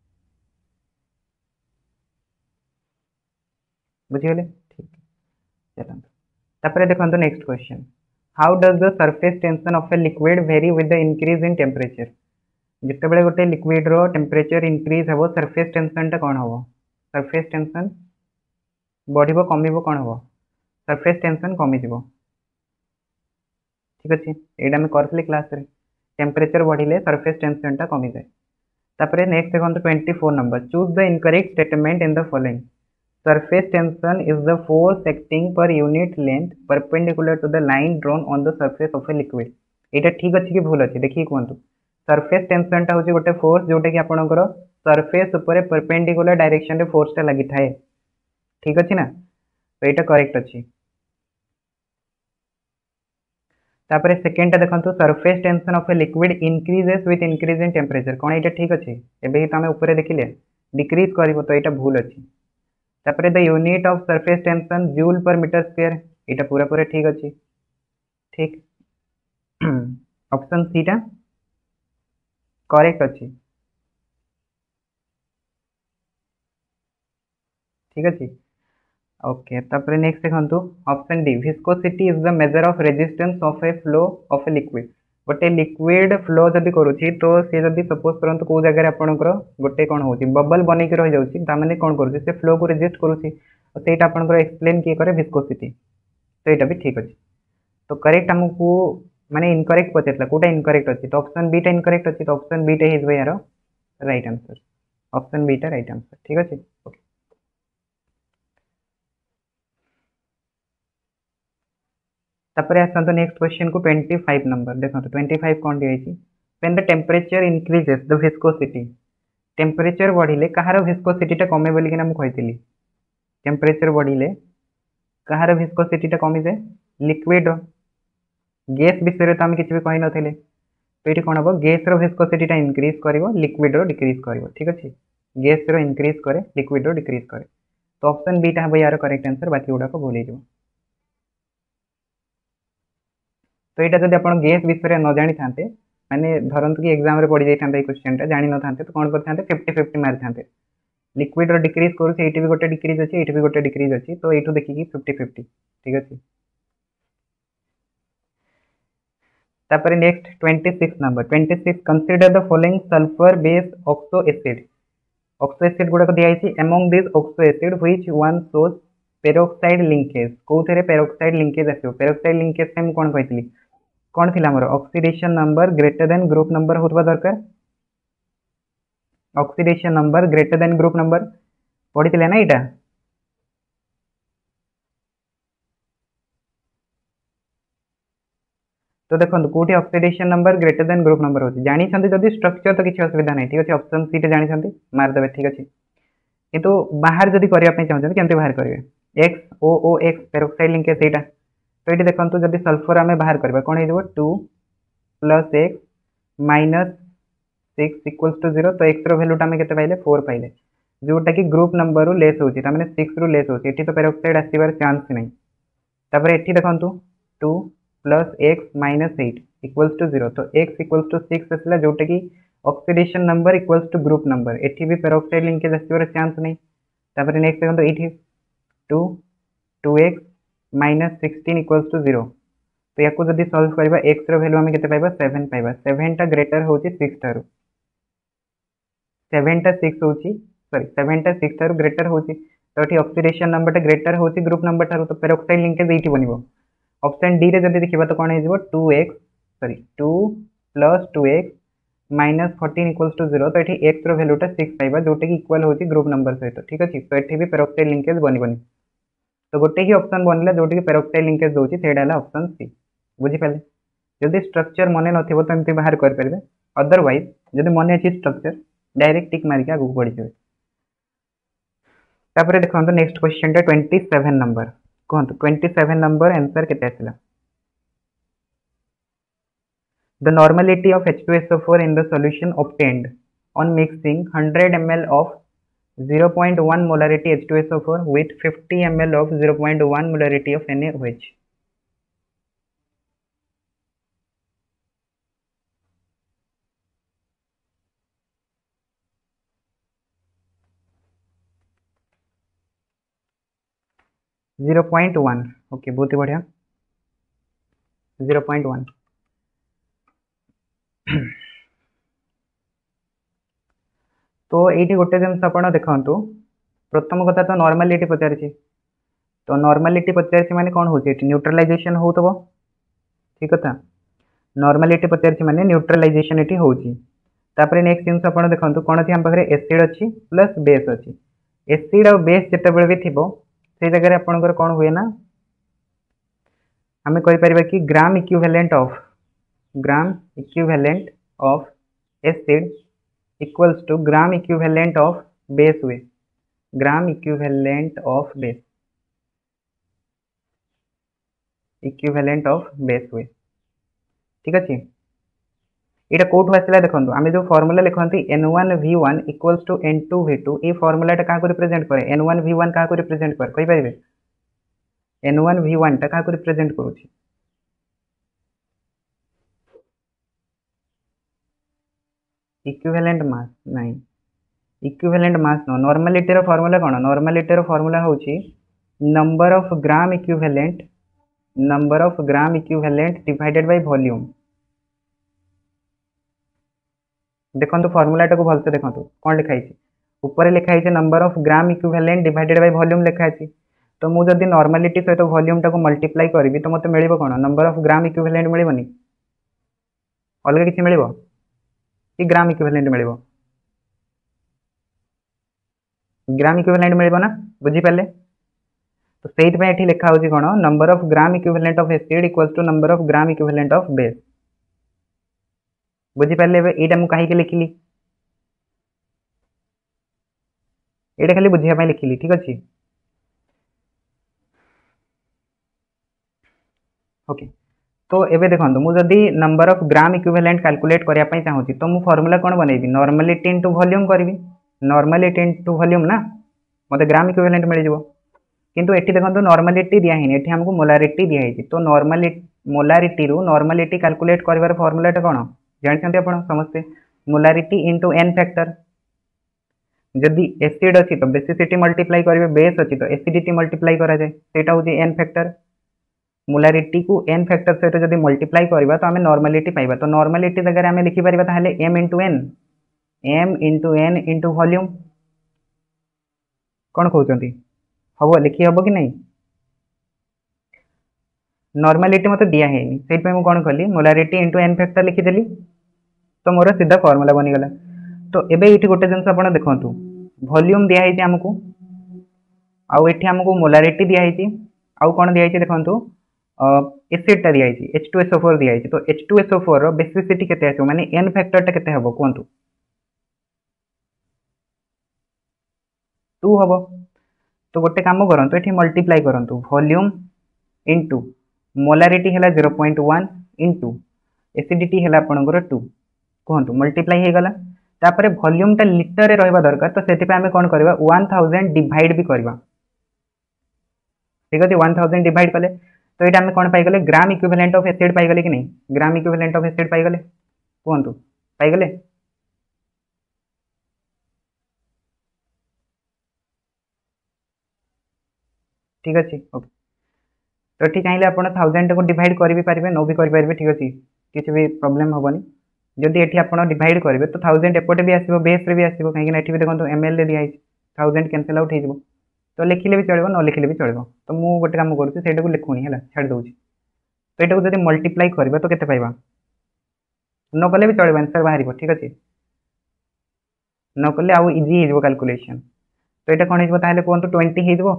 बुझीगले ठीक चलो तापर देखो next question how does the surface tension of a liquid vary with the increase in temperature जिते बड़े गोटे लिक्विड रो टेम्परेचर इंक्रीज हे सरफेस टेंशन टा कौन हम सरफेस टेंशन बढ़ो कम कौन हम सरफेस टेंशन कमिज ठीक अच्छे यहाँ आम करें क्लास रे टेम्परेचर बढ़िले सरफेस टेंशन टा कमी जाए। तापर नेक्स्ट देखो twenty four number choose the incorrect statement in the following surface tension is the force acting per unit length perpendicular to the line drawn on the surface of a liquid यहाँ ठीक अच्छे कि भूल अच्छे देखिए कहतु surface tension टा हूँ गोटे फोर्स जोटा कि आपंकर सरफेस उपर परपेंडिकुलर डायरेक्शन रे फोर्स टा लगी थाए ठीक अच्छे ना तो यहाँ करेक्ट अच्छी। तापर सेकेंड टा देखो surface tension of a liquid increases with increase in temperature कौन यहाँ ठीक अच्छे एवं ही तो आम ऊपर देखिले डिक्रीज कर तो यहाँ भूल अच्छी। तापर the unit of surface tension joule per metre square यहाँ पूरा पूरा ठीक अच्छे ठीक ऑप्शन सी टा करेक्ट अच्छी ठीक अच्छे ओके। तापर नेक्स्ट देखो option D viscosity is the measure of resistance of a flow of a liquid गोटे लिक्विड फ्लो जदि करुच्ची तो सी जब सपोज करते कौ जगह आपंकर गोटे कौन हो बबल बनईक रही जाने कौन कर फ्लो को रेजिस्ट करुच्ची तो यहाँ आपंकर एक्सप्लेन किए करे विस्कोसिटी तो यहाँ भी ठीक अच्छे। तो करेक्ट आमको माने इनकरेक्ट पचार कौटा इनकरेक्ट अच्छी तो ऑप्शन बीटा इनकरेक्ट अच्छी तो ऑप्शन बीटा हो यार राइट आंसर ऑप्शन बीटा राइट आंसर ठीक अच्छे ओके। तापर आसतु नेक्स्ट क्वेश्चन को ट्वेंटी फाइव नंबर देखो ट्वेंटी फाइव कौन दिखाई when the temperature increases the viscosity temperature बढ़िले कहार विस्कोसिटीटा कमे बोलिकिना मु कहितली टेम्परेचर बढ़िले कहार विस्कोसिटीटा कमी जाए लिक्विड गैस विषय तो आम किसी भी कही नथिले तो ये कौन हम गैस विस्कोसिटीटा इंक्रीज कर लिक्विड डिक्रीज कर ठीक अच्छे गैस इंक्रीज करे लिक्विड डिक्रीज करे तो ऑप्शन बीटा हम यार करेक्ट आंसर बाकी गुड़ाक भूल हो। तो यहाँ जब आप गैस विषय न जानी था मैंने धरतु कि एग्जाम पड़ जाता क्वेश्चन जानी न था तो कौन करते फिफ्टी फिफ्टी मारी था लिक्विड डिक्रीज करुँच ये भी गोटे डिक्रीज अच्छी ये भी गोटे डिक्रीज अच्छी तो ये देखिए फिफ्टी फिफ्टी ठीक अच्छे। तापर next twenty six number twenty six consider the following sulphur base oxo acid oxo acid गुड़ाक दिखाई among this oxo acid which one shows peroxide linkage कौन पेरोक्साइड लिंकेज आसो पेरोक्साइड लिंकेज से कौन कही कौन थी आमर oxidation number greater than group number होता दरकार oxidation number greater than group number पढ़ी ना यहाँ तो देखो कौटी oxidation number greater than group number होती जानी जदि स्ट्रक्चर तो किसी असुविधा नहीं ठीक अच्छे ऑप्शन सी टे जानी मारिदेवे ठीक अच्छे किंतु बाहर जदि करने चाहते केमती बाहर करेंगे X O O X peroxide linkage यहाँ तो ये देखो जब सल्फर आम बाहर करवा कौन हो two plus X minus six equals to zero तो एक्स भैल्यूटा आम के पाइले फोर पाइले जोटा कि ग्रुप नंबर लेस होती है सिक्स रु लेस होती है तो पेरोक्साइड आसबार चांस नहीं तापर ये देखो two plus X minus eight equals to zero तो एक्स इक्वल्स टू सिक्स आसला जोटा कि oxidation number equals to group number एटी भी पेरोक्साइड लिंकेज आसबार चांस नहीं तापर नेक्स्ट देखो ये two two x minus sixteen equals to zero तो या जब सल्व करवा एक्स भैल्यू आम के पाइबा सेवेन पाइबा सेवेनटा ग्रेटर हो सिक्स ठार सेवेनटा सिक्स हो सॉरी सेवेनटा सिक्स ठार ग्रेटर हो तो ये ऑक्सीडेशन नंबर ग्रेटर हो ग्रुप नंबर ठार तो पेरोक्साइड लिंकेज ये बन ऑप्शन डी रे जब देखा तो कौन हो two X sorry two plus two x minus fourteen equals to zero तो ये एक्स भैल्यूटा सिक्स पाइबा जोटा कि इक्वल हो ग्रुप नंबर सहित ठीक अच्छे तो ये भी पेरोक्साइड लिंकेज बनबनी तो गोटे ही ऑप्शन बनला जोटा कि पेरोक्साइड लिंकेज दूसरी से ऑप्शन सी बुझीपारे जदि स्ट्रक्चर मन न तो एमती बाहर करेंगे अदरवाइज जब मन अच्छी स्ट्रक्चर डायरेक्ट टिक मारिक आगे बढ़ी जाए। देखो next question twenty seven number कहतु ट्वेंटी सेवन नंबर आंसर केते आसिला the normality of H two S O four in the solution obtained on mixing one hundred milliliters of zero point one molarity H two S O four with fifty milliliters of zero point one molarity of NaOH. zero point one okay बहुत ही बढ़िया zero point one तो ये गोटे जिन आप देखु प्रथम कथा तो नॉर्मलिटी पचारि तो नॉर्मलिटी पचारि माने कौन हो न्यूट्रलाइजेशन हो तो ठीक कथा नॉर्मलिटी पचारि माने न्यूट्रलाइजेशन ये होपर नेक्स्ट जिन आप देखो कौन अच्छी आम पाखे एसिड अच्छी प्लस बेस अच्छी एसिड और बेस जिते भी थी से जगह आपंकर कौन हुए ना आम कहीपर कि gram equivalent of gram equivalent of acid equals to gram equivalent of base हुए gram equivalent of base equivalent of base हुए ठीक अच्छे ये कौटू आसला देखो आम जो फॉर्मूला लिखती N one V one equals to N two V two ये फॉर्मूला क्या रिप्रेजेंट करे एन वन वी वन क्या रिप्रेजेंट करे कहींपारे एन वन वी वन टा क्या रिप्रेजेंट करुच्ची इक्विवेलेंट मास नहीं इक्विवेलेंट मास नो नॉर्मलिटी रो फॉर्मूला कौन नॉर्मलिटी रो फॉर्मूला होची number of gram equivalent number of gram equivalent divided by volume देखो फॉर्मूला टाको भलसे देखो कौन लिखाई ऊपर लिखाई number of gram equivalent divided by volume लिखाई तो मुझे जदि नॉर्मलिटी सहित वॉल्यूम टाको मल्टीप्लाई करी तो मते मिलिबो कौन नंबर ऑफ ग्राम इक्विवेलेंट मिलिबोनी अलग किसी मिलिबो कि ग्राम इक्विवेलेंट मिलिबो ग्राम इक्विवेलेंट मिलिबो ना बुझी पाले तो सेइथ पे एठी लिखा होची कोन number of gram equivalent of acid equals to number of gram equivalent of base बुझी पाले एटा मु काहे के लिखिली एटा खाली बुझिया पय लिखिली ठीक अछि ओके तो एबे देखंतु मु जदी number of gram equivalent calculate करिया पय चाहूची तो मु फार्मूला कोन बनेबी नॉर्मलिटी इनटू वॉल्यूम करबी नॉर्मलिटी इनटू वॉल्यूम ना मते ग्राम इक्विवेलेंट मिल जिवो किंतु एठी देखंतु नॉर्मलिटी दिया हिनी एठी हमको मोलारिटी दिया हिची तो नॉर्मलिटी मोलारिटी रु नॉर्मलिटी कैलकुलेट करिवार फार्मूला टा कोन जानछन्ते आपण समस्ते मोलारिटी इनटू एन फैक्टर जदि एसिड अछि तो बेसिसिटी मल्टीप्लाई करिवे बेस अछि तो एसिडिटी मल्टीप्लाई करा जाय सेटा होची एन फैक्टर मोलारिटी को एन फैक्टर सहित जदि मल्टीप्लाई करबा तो आमे नॉर्मलिटी पाइबा तो नॉर्मलिटी जगह आमे लिखि परिबा ताले m into n m into n into volume कोन कहउचंती हबो लिखि हबो कि नहीं नॉर्मलिटी मते दिया है सेट पे मु कोन कहली मोलारिटी इनटू n फैक्टर लिखि देली तो मोर सीधा फार्मूला बनि गला तो एबे इठी गोटे जिंस आपण देखंतु वॉल्यूम दिया है हमको आउ एठी हमको मोलारिटी दिया है आउ कोन दिया है देखंतु एसिड टा दिया है H two S O four दिया है तो H two S O four रो बेसिसिटी केते आछो माने n फैक्टर टा केते हबो कोंतु टू हबो तो गोटे काम करंतु एठी मल्टीप्लाई करंतु वॉल्यूम इनटू मोलारिटी हैला zero point one into acidity हैला आपनकर टू कोंतु मल्टीप्लाई हे गला तापरे वॉल्यूम टा लीटर रे रहबा दरकार तो सेति पे हमें कोन करबा one thousand डिवाइड भी करबा ठीक अछि one thousand डिवाइड कले तो ये आम कौन पाईगले ग्राम इक्विवेलेंट ऑफ एसिड पाईगले कि नहीं ग्राम इक्विवेलेंट ऑफ एसिड पाईगले कहतु पाईगले ठीक अच्छे ओके तो ये चाहिए आप थाउजेंड को डिवाइड कर भी पारे नो भी करेंगे ठीक अच्छे किसी भी प्रोब्लेम हेनी जदि ये आप डिवाइड करेंगे तो थाउजेंड एपटे भी आसो बेस भी आसो कहीं भी देखो एम एल दिखाई थाउजेंड कैंसल आउट हो तो लिखिले भी चलो न लिखिले भी चलो तो मुझे गोटे काम करूँ लिखुनी है छाड़ दूसरी तो यहाँ को जब मल्टीप्लाई करवा तो केते पाइबा न कले भी चलो आंसर बाहर ठीक अच्छे न कले आउ इजी हो कैलकुलेशन तो यहाँ कौन हो कहतु ट्वेंटी हो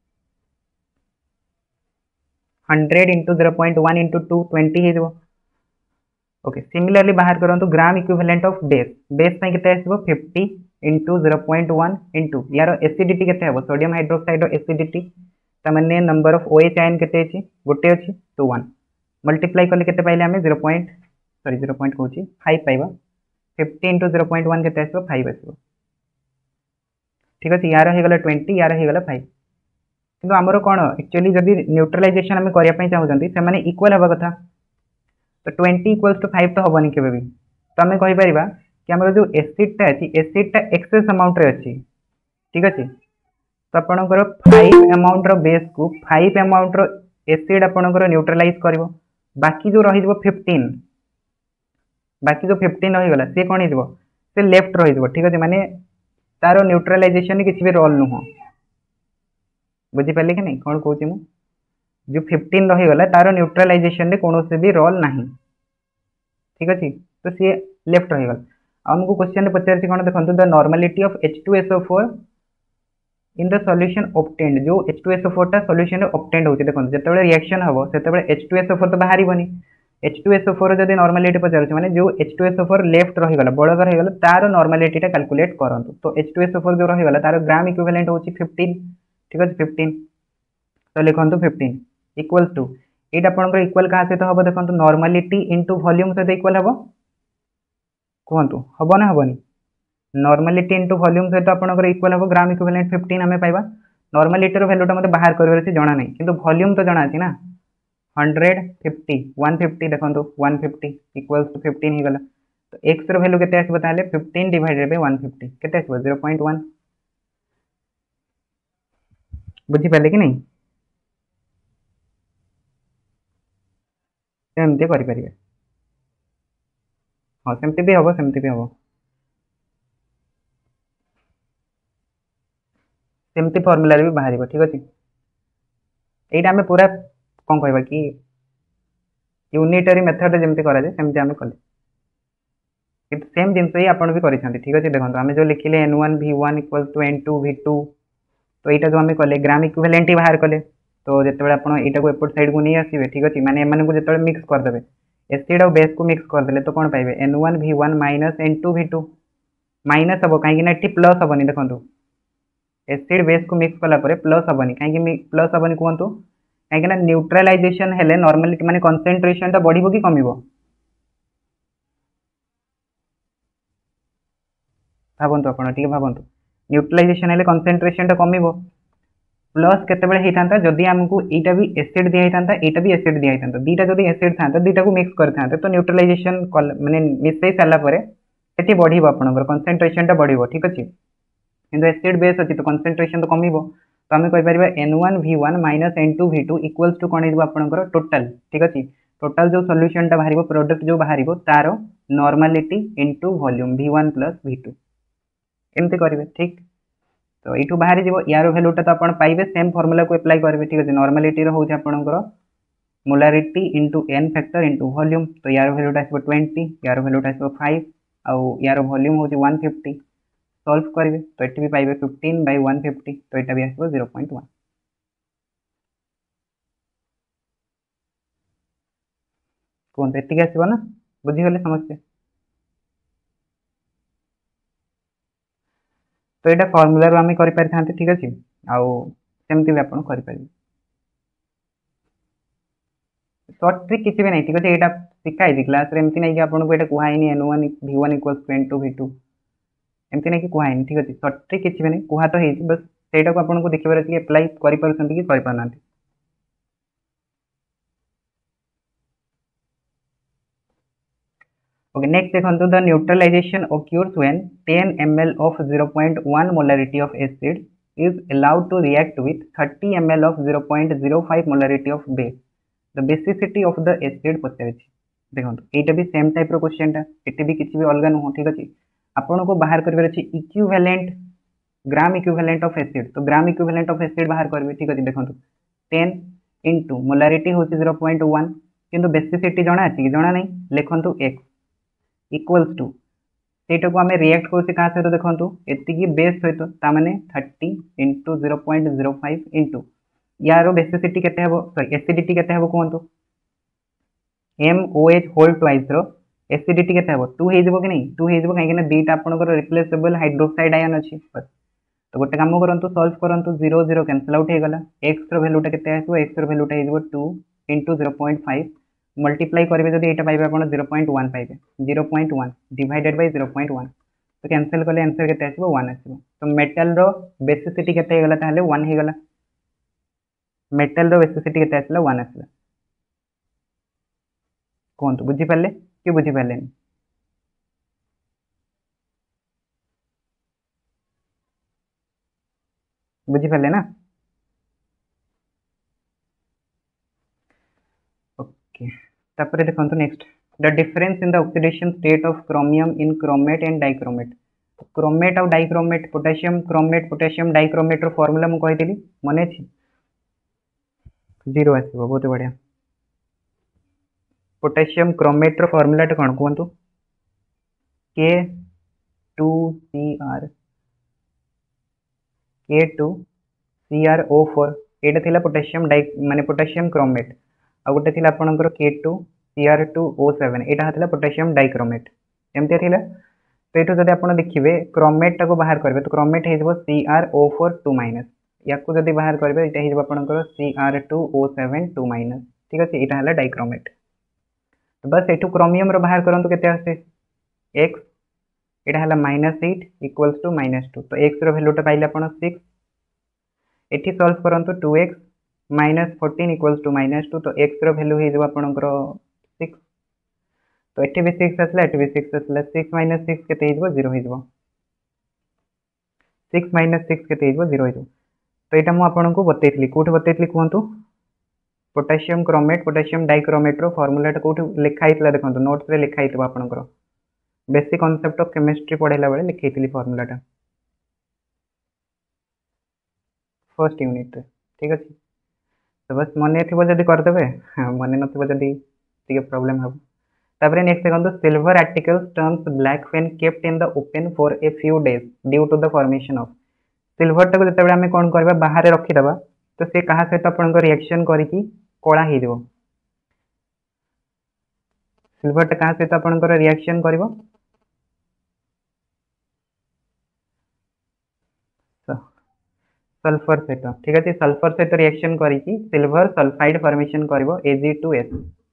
hundred into zero point one into two twenty हो ओके सिमिलरली बाहर करूँ gram equivalent of base base के fifty into zero point one into यार एसिडिटी के सोडियम हाइड्रोक्साइड एसिडिटी तामाने नंबर ऑफ ओएच आयन केते अछि गोटे अछि तो वन मल्टीप्लाई कले केते पाइले हमें zero point sorry zero point कहूची फाइव पाइबा fifty into zero point one केते आसो फाइव आसो ठीक अछि यार हे गला ट्वेंटी यार हे गला फाइव किंतु हमर कोन एक्चुअली जदी न्यूट्रलाइजेशन हम करिया पई चाहउछंती से माने इक्वल हबा कथा तो ट्वेंटी इक्वल्स टू फाइव तो हबनी केबे भी तो हमें कहि परिबा कि हमर जो एसिड ता अछि एसिड ता एक्सेस अमाउंट रे अछि ठीक अछि तो आपणकर फाइव अमाउंट रो बेस को फाइव अमाउंट रो एसिड आपणकर न्यूट्रलाइज करिवो बाकी जो रहि जबो फिफ्टीन बाकी जो फिफ्टीन रहि गला से कोन हिजबो से लेफ्ट रहि जबो ठीक अछि माने तारो न्यूट्रलाइजेशन किछि भी रोल नुहो बुझी पाले कि नहीं कोन कहूची मु जो फिफ्टीन रहि गला तारो न्यूट्रलाइजेशन रे कोनोसे भी रोल नाही ठीक अछि तो से लेफ्ट रहि गला हमको क्वेश्चन रे पचारछि कोन देखंतु the normality of H two S O four in the solution obtained जो H two S O four ता सॉल्यूशन रे ऑब्टेन्ड होछि देखंतु जेतेबेले रिएक्शन हबो सेतेबेले H two S O four तो बाहरी बनी H two S O four जदी नॉर्मलिटी पचारछि माने जो H two S O four left रहि गला बळगर रहि गला तारो नॉर्मलिटी ता कैलकुलेट करंतु तो H two S O four जो रहि गला तारो ग्राम इक्विवेलेंट होछि फिफ्टीन ठीक अछि फिफ्टीन तो लिखंतु फिफ्टीन इक्वल्स टू एटा आपनकर इक्वल का सहित हबो देखंतु नॉर्मलिटी इनटू वॉल्यूम सहित इक्वल हबो कहंतु हबो ना हबोनी नॉर्मलिटी इनटू वॉल्यूम सहित आपनकर इक्वल हबो ग्राम इक्विवेलेंट फिफ्टीन हमें पाइबा नॉर्मलिटी रो वैल्यूटा मते बाहर करबार अछि जणा नै किंतु वॉल्यूम तो जणा अछि ना हंड्रेड फिफ्टी वन फिफ्टी देखंतु one fifty equals to fifteen ही गला तो x रो वैल्यू केते आसी बताले fifteen divided by one fifty केते आसी जीरो पॉइंट वन बुझी पाले कि नहीं सेमते करि परिबे हां सेमते भी हबो सेमते भी हबो सेमती फॉर्मूला रे भी बाहर ठीक अछि एटा हमें पूरा कोन कहबा कि यूनिटरी मेथड जेमती करा जे सेमती हमें कले कि सेम जिंस ही आपण भी करिसंती ठीक अछि देखंतु हमें जो लिखिले N one V one equal to N two V two तो एटा जो हमें कले ग्राम इक्विवेलेंट ही बाहर कले तो जेतेबेले आपण एटा को एपोर्ट साइड को नहीं आसीबे ठीक अछि माने एमन को जेतेबेले मिक्स कर देबे एसिड और बेस को मिक्स कर देले तो कोन पाइबे N one V one minus N two V two minus हबो काहे कि ना एठी प्लस हबनी देखंतु एसिड बेस को मिक्स कला परे प्लस हबनी काहे कि प्लस हबनी कोंतु काहे कि ना न्यूट्रलाइजेशन हेले नॉर्मलिटी माने कंसंट्रेशन ता बढ़िबो कि कमिबो भाबंतु आपण ठीक भाबंतु न्यूट्रलाइजेशन हेले कंसंट्रेशन ता कमिबो प्लस केतेबेले हेतांता जदी हमकु एटा भी एसिड दिया हेतांता एटा भी एसिड दिया हेतांता दीटा जदी एसिड थांता दीटा को मिक्स करथांते तो न्यूट्रलाइजेशन माने मिसै साला परे एठी बढ़िबो आपनकर कंसंट्रेशन ता बढ़िबो ठीक अछि किंतु एसिड बेस अछि तो कंसंट्रेशन तो कमिबो तो हमें कहि परिबा N one V one minus N two V two equals to कोन हिजबो आपनकर टोटल ठीक अछि टोटल जो सॉल्यूशन ता बाहरिबो प्रोडक्ट जो बाहरिबो तारो normality into volume V one plus V two एमते करिवे ठीक तो इठू बाहरी जीवो यार वैल्यूटा तो आपण पाइबे सेम फार्मूला को अप्लाई करबे ठीक अछि नॉर्मलिटी रो होछि आपणकर molarity into n factor into volume तो यार वैल्यूटा आसीबो ट्वेंटी यार वैल्यूटा आसीबो फाइव आउ यार वॉल्यूम होछि वन फिफ्टी सॉल्व करिवे तो एठी भी पाइबे फिफ्टीन बाय वन फिफ्टी तो एटा भी आसीबो जीरो पॉइंट वन कोन एठी आसीबो ना बुझी गले समझते तो एटा फार्मूला रो हम करि पारि थांते ठीक अछि आउ सेमति भी आपण करि पारि शॉर्ट ट्रिक किछि भी नै ठीक अछि एटा सिखाइ दी क्लास रे एमति नै कि आपण को एटा कुहाइ नि N one V one equals to N two V two एमति नै कि कुहाइ नि ठीक अछि शॉर्ट ट्रिक किछि भी नै कुहा तो हेछि बस सेटा को आपण को देखिबार अछि अप्लाई करि परछंती कि करि पानांती Okay, next देखो the neutralization occurs when ten milliliters of zero point one molarity of acid is allowed to react with thirty milliliters of zero point zero five molarity of base. The basicity of the acid पचारिछि देखो एटा भी same type रो question टा एटी भी किछि भी अलग न ठीक अछि आपण को बाहर करबे अछि equivalent gram equivalent of acid तो ग्राम इक्विवेलेंट ऑफ एसिड बाहर करबे ठीक अछि देखो टेन इनटू मोलारिटी होछि जीरो पॉइंट वन किंतु बेसिसिटी जणा अछि कि जणा नै लिखंतु x इक्वल्स टू सेटा को हमें रिएक्ट करछि का सहित देखंतु एति की बेस सहित ता माने thirty into zero point zero five into यारो बेसिसिटी केते हेबो सॉरी एसिडिटी केते हेबो कोंतु M O H whole twice रो एसिडिटी केते हेबो टू हे जबो कि नै टू हे जबो काहे कि ना बीटा आपनकर रिप्लेसेबल हाइड्रोक्साइड आयन अछि बस तो गोटे काम करूँ सल्व करूँ जीरो जीरो कैनसल आउट हो गला एक्स रैल्यूटा के एक्स रैल्यूटा हो two into zero point five multiply करेंगे जब यहाँ पाइबे आप जीरो पॉइंट वन पाइबे zero point one divided by zero point one तो कैनसल कले आंसर के वन आसो तो मेटाल बेसिसिटी के वन हो गला मेटाल बेसिसिटी के वन आसला कहतु बुझीपारे कि बुझीपारे बुझीपारे ना ओके तापर देखो next the difference in the oxidation state of chromium in chromate and dichromate chromate और dichromate potassium chromate potassium dichromate रो फॉर्मूला मु कहितली मने अछि जीरो आसीबो बहुत बढ़िया पोटेशियम क्रोमेट रो फॉर्मूला टा कोन कहंतु K two C R K two C R O four एटा थिला पोटेशियम डाइ माने पोटेशियम क्रोमेट आ गोटे थिला आपनकर K two C R two O seven एटा थिला पोटेशियम डाइक्रोमेट एमते थिला तो ये जब आप देखिए क्रोमेट टाक बाहर करेंगे तो क्रोमेट हो C R O four two minus या जब बाहर करेंगे यहाँ आपंकर C R two O seven two minus ठीक अच्छे यहाँ है डाइक्रोमेट तो बस यू क्रोमियम बाहर करूँ के एक्स यहाँ है minus eight equals to minus two तो एक्स रैल्यूटा पाइले आप सिक्स ये सल्व करूँ two x minus fourteen equals to minus two तो एक्स रैल्यू हो आपंकर सिक्स तो ये भी सिक्स आसला ये भी सिक्स आसला सिक्स माइनस सिक्स के जीरो हो सिक्स माइनस सिक्स के जीरो हो तो यहाँ मुझे आपको बतई कौट बतई कहतु पोटेशियम क्रोमेट पोटेशियम डाइक्रोमेट रो फॉर्मूला कौट लिखाई देखो नोट्स रे लिखाई आपंकर बेसिक कॉन्सेप्ट ऑफ केमिस्ट्री पढ़ेला बेले लिखाई फॉर्मूलाटा फर्स्ट यूनिट रे ठीक अच्छे तो बस मन थी जब करदे हाँ मन ना प्रॉब्लम हम तापर नेक्स्ट देखो silver articles turns black when kept in the open for a few days due to the formation of silver टाक जो आम कौन करवा बाहर रखीदे तो सी क्या सहित आप रिएक्शन करके कला हो सिल्वर टा क्या सहित आप रिएक्शन कर सल्फर सहित ठीक अच्छे सल्फर सहित रिएक्शन करके सिल्वर सल्फाइड फॉर्मेशन कर A G two S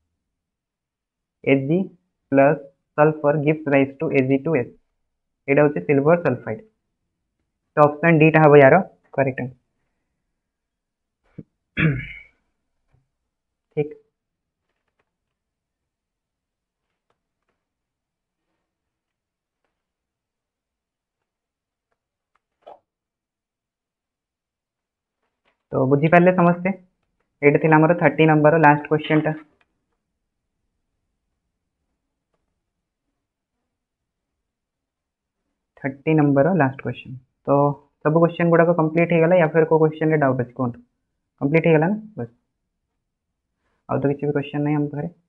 Ag plus sulfur gives rise to A G two S एटा होचे सिल्वर सल्फाइड तो ऑप्शन डी टा हबो यार करेक्ट ठीक तो बुझी पारे समस्ते एटा थिला हमर थर्टी नंबर लास्ट क्वेश्चन टा थर्टी नंबर लास्ट क्वेश्चन तो सब क्वेश्चन गुड़ाक कंप्लीट हो गला या फिर को क्वेश्चन डाउट अच्छे कहूँ कंप्लीट हो गला ना बस आउ तो किसी भी क्वेश्चन नहीं हम पाखे